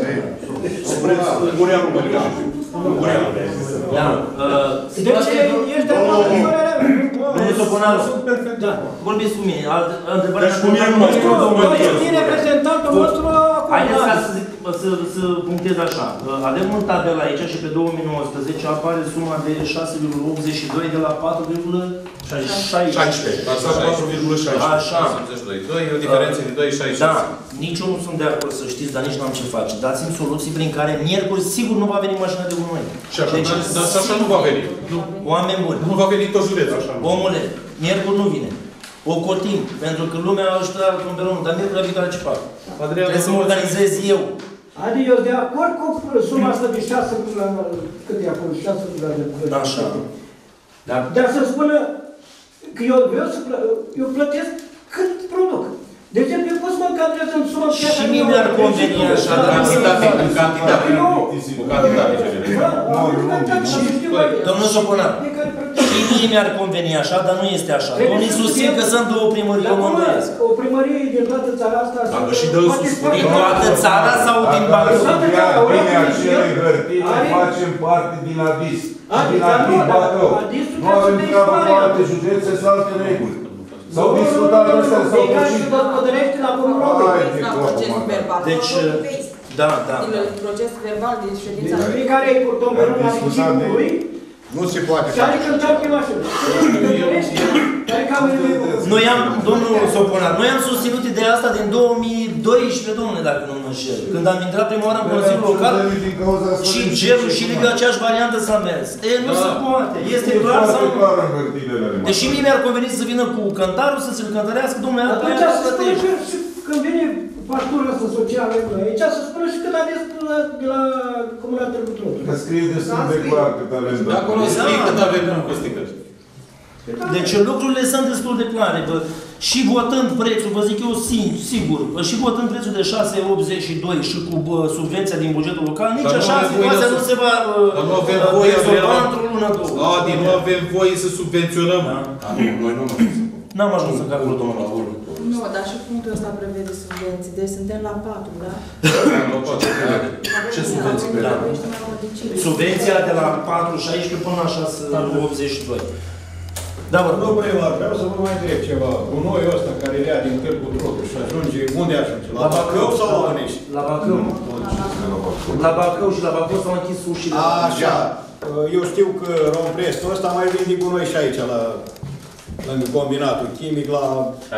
Ungureanu, Ungureanu. Da. Deci ești de acord cu părerea mea. Domnul Soponaru, vorbiți cu mine. Deci cu mine nu mai știu, domnule. Ești reprezentantul nostru acum. Haideți să punctez așa. Avem un tabel aici și pe două mii nouăsprezece apare suma de șase virgulă optzeci și doi de la patru virgulă șaisprezece. patru virgulă șaisprezece. Așa. E o diferență de doi virgulă șaizeci și șase. Da. Nici eu nu sunt de acord, să știți, dar nici n-am ce face. Dați-mi soluții prin care miercuri sigur nu va veni mașina de gunoi. Și așa, deci, dar și așa nu va veni. Oameni buni. Nu va veni tot județul. Omule, miercuri nu vine. O cotim, pentru că lumea a ajutat la tomberonul, dar miercuri la viitoare ce fac? Trebuie să mă organizez eu. Adică eu de acord cu suma asta de șase, cât e acolo? șase de Așa. Dar să spună că eu vreau să eu plătesc cât produc. De exemplu, eu pot să mă încadrez în sumă... Și mie mi-ar conveni așa, dar în cantitate. În cantitate. Domnul Soponar, și mie mi-ar conveni așa, dar nu este așa. Domnii susțin că sunt două primării, eu mă îndoiesc. O primărie din toată țara asta... Dacă și dânsul spune... Din toată țara sau din Bacău? Bine, acelei hârtine facem parte din ADIS. Din ADIS Bacău. Nu avem treabă cu alte județe sau alte reguli. S-au discutat astea, s-au făcut. Deci, da, da. Proces verbal din ședința. Fiecare cu tomberonul are chipul lui. Nu se poate. Și are cântat pe mașină. Noi am, domnul Soponar, noi am susținut ideea asta din două mii doisprezece, domnule, dacă nu mă înșel. Când am intrat prima oară în Consiliul Local și Gerul și Liga aceeași variantă s-a mers. E, nu se poate. Este clar sau nu? Deși mie mi-ar conveni să vină cu cântarul, să se-l cântărească, domnule, atunci să spune și când vine factura asta socială aici, să spună și cât aveți de la Comuna Târgu Trotuș. Că scrie destul de clar cât avem de acolo scrie cât avem în costicări. Deci lucrurile sunt destul de clare. și votând prețul, vă zic eu sigur, și votând prețul de șase virgulă optzeci și doi și cu bă, subvenția din bugetul local, nici Dar așa nu avem situația voie nu să- se va Dar nu avem voie să rezolva luăm- într-o lună, două. Adi, nu avem voie să subvenționăm. A, nu, noi nu am ajuns. N-am ajuns în calculul domnului. Nu, dar și punctul ăsta prevede subvenții. Deci suntem la patru, da? Ce subvenții Da. prevede? Subvenția de la patru virgulă șaisprezece până la șase virgulă optzeci și doi. Da, vă rog. Domnul primar, vreau să vă mai întreb ceva. Gunoiul ăsta care ia din Târgu Trotu și ajunge, unde ajunge? La Bacău sau la Mănești? La Bacău. La Bacău și la Bacău s-au închis ușile. Așa. Eu știu că Romprestul ăsta mai vinde gunoi și aici, la lângă combinatul chimic, la...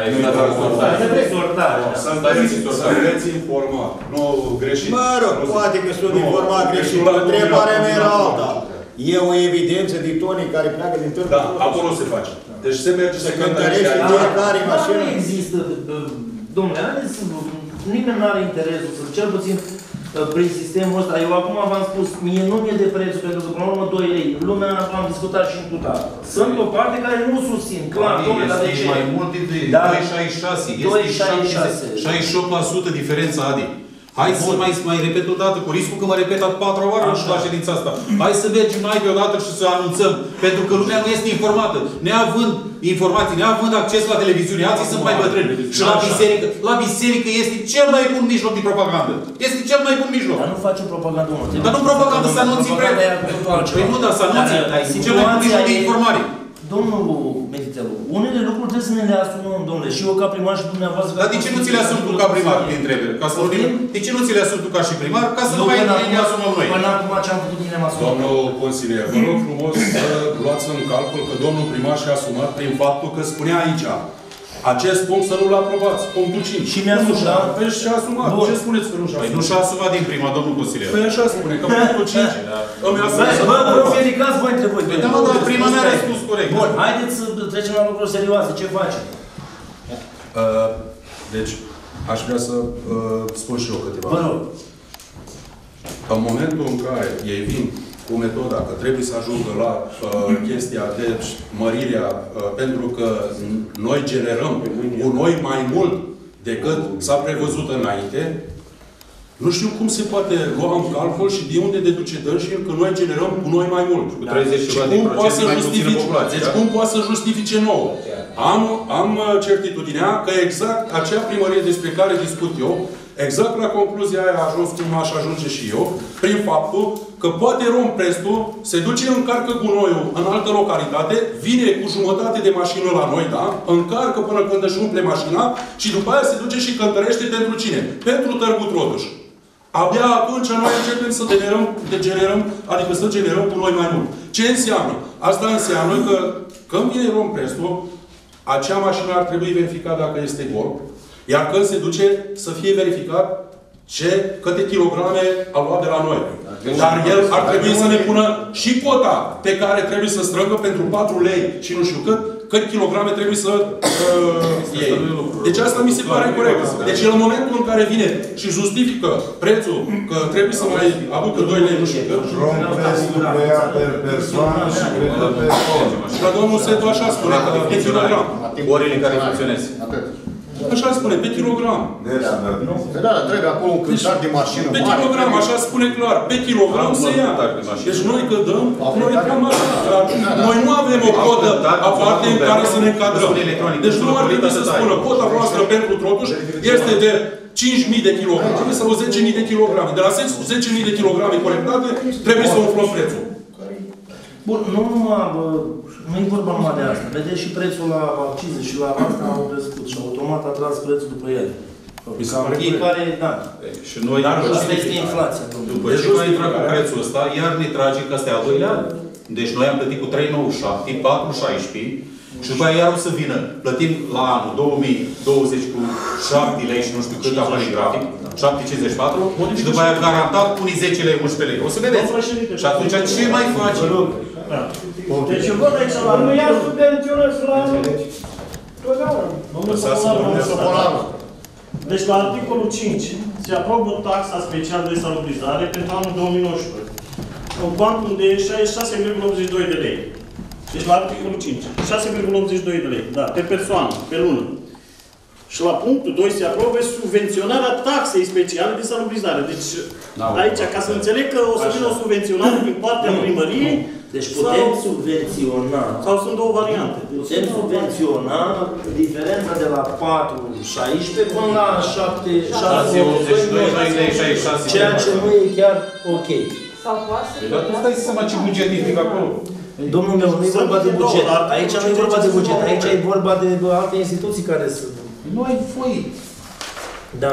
Să aveți informat, nu greșit. Mă rog, poate că sunt informat greșit. Întrebarea mea era alta. E o evidență de tonii care pleacă din Târgu Da, Trotu? acolo se face. Deci se merge să cântărește fiecare mașină. Nu există, domnule, haideți să... Nimeni nu are interesul să, cel puțin prin sistemul ăsta. Eu acum v-am spus, mie nu mi-e de prețul, pentru că până la urmă doi lei. Lumea am discutat și în total. Sunt o parte care nu susțin, clar, domnule, dar de ce? mai mult de doi virgulă șaizeci și șase. doi Este virgulă șaizeci și șase. șaizeci și opt la sută diferența, Adi. Hai să mai, mai repet o dată, cu riscul că mă repet a patra oară la ședința asta. Hai să mergem noi deodată și să anunțăm, pentru că lumea nu este informată. Neavând informații, neavând acces la televiziune, alții sunt mai bătrâni. Și la biserică, la biserică este cel mai bun mijloc de propagandă. Este cel mai bun mijloc. Dar nu facem propagandă, mă. Dar nu propagandă, să anunții pre... Păi nu, dar să anunții. E cel mai bun mijloc de informare. Domnul Meditelu, unele lucruri trebuie să ne le asumăm, domnule, și eu ca primar și dumneavoastră. Dar de ce nu ți le asumi tu ca primar, te întrebe? Ca să vorbim? De ce nu ți le asumi tu ca și primar? Ca să nu mai ne asumăm noi. Până acum ce am făcut, bine m-am asumat. Domnul consilier, vă rog frumos să luați în calcul că domnul primar și-a asumat prin faptul că spunea aici acest punct să nu-l aprobați. Punctul cinci. Și mi-a asumat. Păi și-a asumat. Ce spuneți că nu și-a Păi asumat? nu și-a asumat din prima, domnul consilier. Păi așa spune, că punctul cinci îmi asumat. Bă, vă rog să ridicați voi între voi. Da, mă, dar prima mea a răspuns corect. Bun, haideți să trecem la lucruri serioase. Ce facem? Deci, aș vrea să spun și eu câteva. Vă rog. În momentul în care ei vin cu metoda că trebuie să ajungă la uh, chestia de mărirea, uh, pentru că noi generăm gunoi mai mult decât s-a prevăzut înainte, nu știu cum se poate lua în calcul și de unde deduce dânșii că noi generăm gunoi mai mult. Cu treizeci și cum poate să justifice, populație, deci da? cum poate să justifice nouă? Am, am certitudinea că exact acea primărie despre care discut eu, exact la concluzia aia a ajuns cum aș ajunge și eu, prin faptul că poate Romprestul se duce, încarcă gunoiul în altă localitate, vine cu jumătate de mașină la noi, da? Încarcă până când își umple mașina și după aia se duce și cântărește pentru cine? Pentru Târgu Trotuș. Abia atunci noi începem să generăm, degenerăm, adică să generăm gunoi mai mult. Ce înseamnă? Asta înseamnă că când vine Romprestul, acea mașină ar trebui verificat dacă este gol, iar când se duce, să fie verificat ce, câte kilograme a luat de la noi. Dar el ar trebui să ne pună și cota pe care trebuie să strângă pentru patru lei și nu știu cât, cât kilograme trebuie să uh, iei. Deci asta mi se pare corect. Deci el în momentul în care vine și justifică prețul, că trebuie să mai aducă doi lei, nu știu cât. Romprestul pe ea per persoană și pe persoană. Și la domnul Setu așa spune, că pe kilogram. Orele care funcționează. Așa spune, pe kilogram. Păi da, trebuie acolo un cântar de mașină Pe mare. kilogram, așa spune clar. Pe kilogram se ia. Deci noi că dăm, noi cam așa. Noi nu avem o cotă aparte în care să ne încadrăm. Deci nu ar trebui să spună cota voastră pentru Trotuș este de cinci mii de kilograme sau zece mii de kilograme. De la zece mii de kilograme colectate trebuie să umflăm prețul. Bun, nu numai, nu e vorba numai de asta. Vedeți și prețul la accize și la asta au crescut și automat a tras prețul după el. Fiecare, da. Și noi, dar asta este inflația. După ce noi intrăm cu prețul ăsta, iar ne trage că ăsta e al doilea an. Deci noi am plătit cu trei virgulă nouăzeci și șapte, patru virgulă șaisprezece și după aia iar o să vină. Plătim la anul două mii douăzeci cu șapte lei și nu știu cât acolo în grafic. șapte virgulă cincizeci și patru și după aia garantat unii zece lei, unsprezece lei. O să vedeți. Și atunci ce mai faci? Deci eu văd aici la... Nu ia subvenționări la... Totdeauna. Deci la articolul cinci se aprobă taxa specială de salubrizare pentru anul două mii nouăsprezece. Un cuantum de șaizeci și șase virgulă optzeci și doi de lei. Deci la articolul cinci. șase virgulă optzeci și doi de lei. Da, pe persoană, pe lună. Și la punctul doi se aprobă subvenționarea taxei speciale de salubrizare. Deci aici, ca să înțeleg că o să vină o subvenționare din partea primăriei. Deci putem subvenționa. Sau sunt două variante. Putem subvenționa diferența de la patru șaisprezece până la șapte șase optzeci și doi, ceea ce nu e chiar ok. Sau poate să... Dar tu stai seama ce bugetific acolo. Domnul meu, nu e vorba de buget. Aici nu e vorba de buget. Aici e vorba de alte instituții care sunt. Nu ai voie. Da.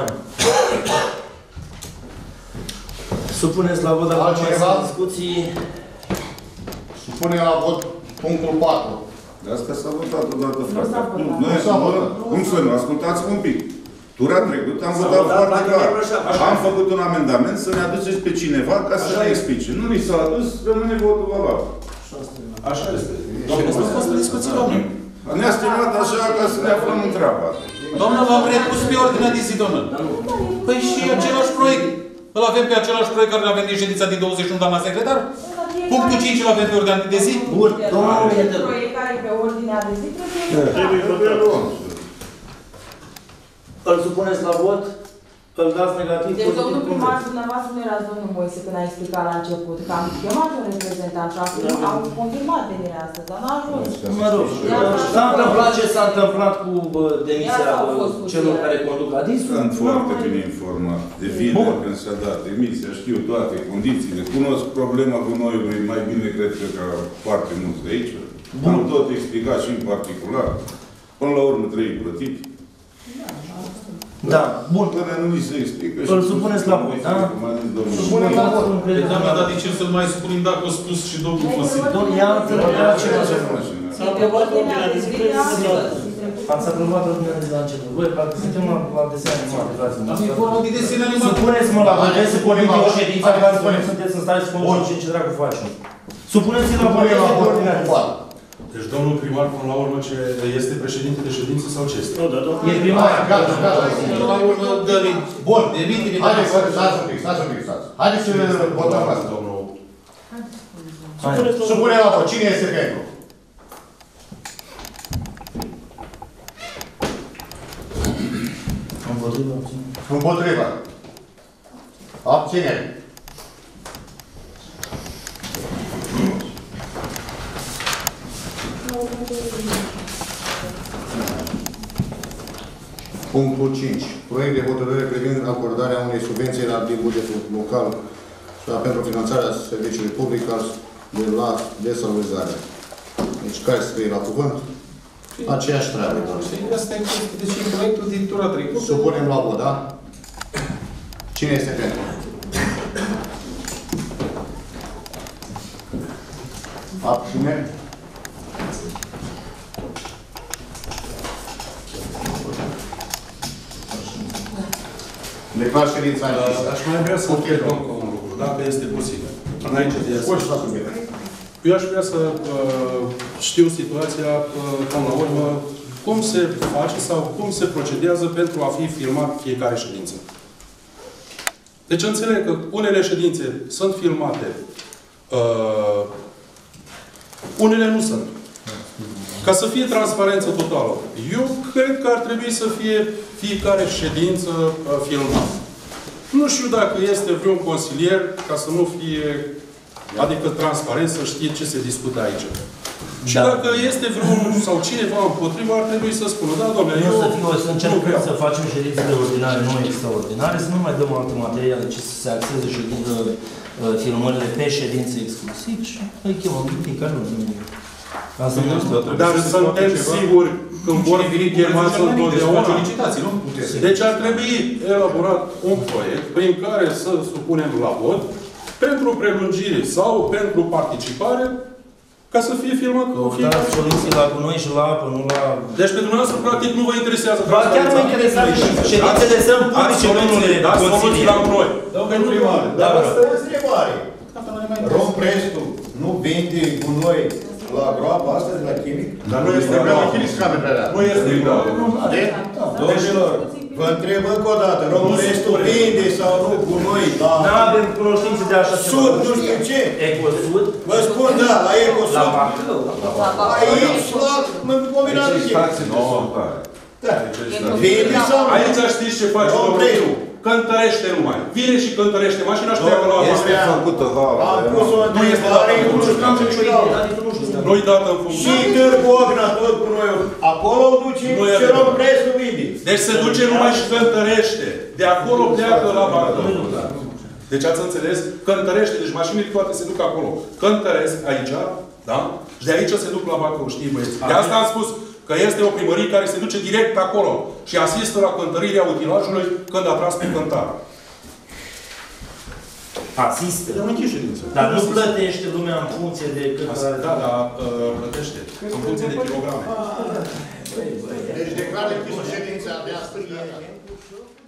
Supuneți la vot, dacă altcineva? mai discuții. Supunem la vot punctul patru. De asta s-a votat odată, frate. Nu s-a votat. Cum să nu? Ascultați-mă un pic. Tura trecută am votat foarte clar. Am făcut un amendament să ne aduceți pe cineva ca să ne explice. Nu ni s-a adus, rămâne votul valabil. Așa este. Domnul, asta a fost o discuție, domnule. Ne-a stimat așa ca să ne aflăm în treaba. Doamna, v-am repus pe ordinea de zi, domnul. Păi și același proiect. Îl avem pe același proiect care îl avem din ședința din douăzeci și unu, doamna secretar? Punctul cinci îl avem pe ordinea de zi? Bun, domnul proiect care e pe ordinea de zi trebuie votat. Îl supuneți la vot? Îl dați negativ? Deci, domnul primar, dumneavoastră nu erați domnul Moise când a explicat la început că am chemat un reprezentant și am confirmat venirea astăzi, dar n-a ajuns. Mă rog, s-a întâmplat ce s-a întâmplat cu demisia celor care conduc Adisul? Sunt foarte bine informat. De vineri când s-a dat demisia, știu toate condițiile. Cunosc problema gunoiului mai bine, cred că, ca foarte mulți de aici. Am tot explicat și în particular. Până la urmă trebuie plătit. Da, bun. Până nu mi se explică și... Îl supuneți la vot, da? Supunem la vot. Doamna, dar de ce să mai spunem dacă a spus și domnul Vasile? Domnul, ia întâlnirea ceva. S-a aprobat ordinea de zi prezențată. Ați aprobat ordinea de zi la început. Voi, parcă suntem la desene animate, frații. Am informat de desene animate. Supuneți-mă la vot, să punem o ședință în care spunem, sunteți în stare să spunem ce dracu facem. Supuneți-l la vot, la ordinea de zi. Deci domnul primar, până la urmă, ce este președinte de ședință sau ce este? Nu, da, domnul. E primar. Gata, gata. Până la urmă, dă-i. Bun. Demite-mi. Haideți să stați un pic, stați un pic, stați. Haideți să votăm asta. Domnul... Supunem la vot. Cine este pentru? Împotriva. Împotriva. Abținere. Punctul cinci. Proiect de hotărâre privind acordarea unei subvenții la din bugetul local pentru finanțarea serviciului public de la desalubrizare. Deci care scrie la cuvânt? Aceeași treabă. Asta e deci proiectul din tura trecută. Supunem la vot, da? Cine este pentru? Abțineri? Declar ședința închisă. Aș mai vrea să întrebăm un lucru, dacă este posibil. Înainte de asta. Eu aș vrea să uh, știu situația, uh, până la urmă, cum se face sau cum se procedează pentru a fi filmat fiecare ședință. Deci înțeleg că unele ședințe sunt filmate, uh, unele nu sunt. Ca să fie transparență totală. Eu cred că ar trebui să fie fiecare ședință uh, filmată. Nu știu dacă este vreun consilier, ca să nu fie, adică transparent, să știe ce se discută aici. Da. Și dacă este vreun sau cineva împotriva, ar trebui să spună, da, domnule, eu... Nu să fie, o să încercăm să facem ședințele ordinare, nu extraordinare, să nu mai dăm alte materiale, ci să se axeze ședință, filmările pe ședințe exclusiv și îi chemăm fiecare ordinare. Asta nu este o treabă. Dar suntem siguri că vor fi chemați întotdeauna. Deci ar trebui elaborat un proiect prin care să supunem la vot pentru prelungire sau pentru participare ca să fie filmat cu fiecare. Dați soluții la gunoi și la apă, nu la... Deci pe dumneavoastră, practic, nu vă interesează Ba chiar mă interesează și ședințele sunt publice, domnule dați soluții la gunoi. Domnule primar, dar asta e o întrebare. Romprestu nu vinde gunoi la groapa asta de la chimic? Dar nu este la chimic camerele. Nu este groapa. Domnilor, vă întreb încă o dată, Romprestu vinde sau nu gunoi la... Nu avem cunoștințe de așa ceva. Sud, nu știu ce. Ecosud? Vă spun, da, la Ecosud. La Bacău. Aici, la combinatul chimic. Da. Vine sau nu? Aici știți ce face domnul Miu? Cântărește numai. Vine și cântărește mașina și pleacă la este făcută vala. Am pus o întrebare, nu știu nicio idee. Nu-i dată în funcție. Și Târgu Ogna, tot cu noi. Acolo o duce și luăm prețul vine. Deci se duce numai și cântărește. De acolo pleacă la Bacău. Deci ați înțeles? Cântărește. Deci mașinile toate se duc acolo. Cântăresc aici, da? Și de aici se duc la Bacău, știi băieți. De asta am spus că este o primărie care se duce direct acolo și asistă la cântărirea utilajului când a tras pe cântar. Asistă. E un închis ședință. Dar nu plătește lumea în funcție de cât are. Da, dar uh, plătește. În funcție de kilograme. Deci declar închisă ședința de astăzi.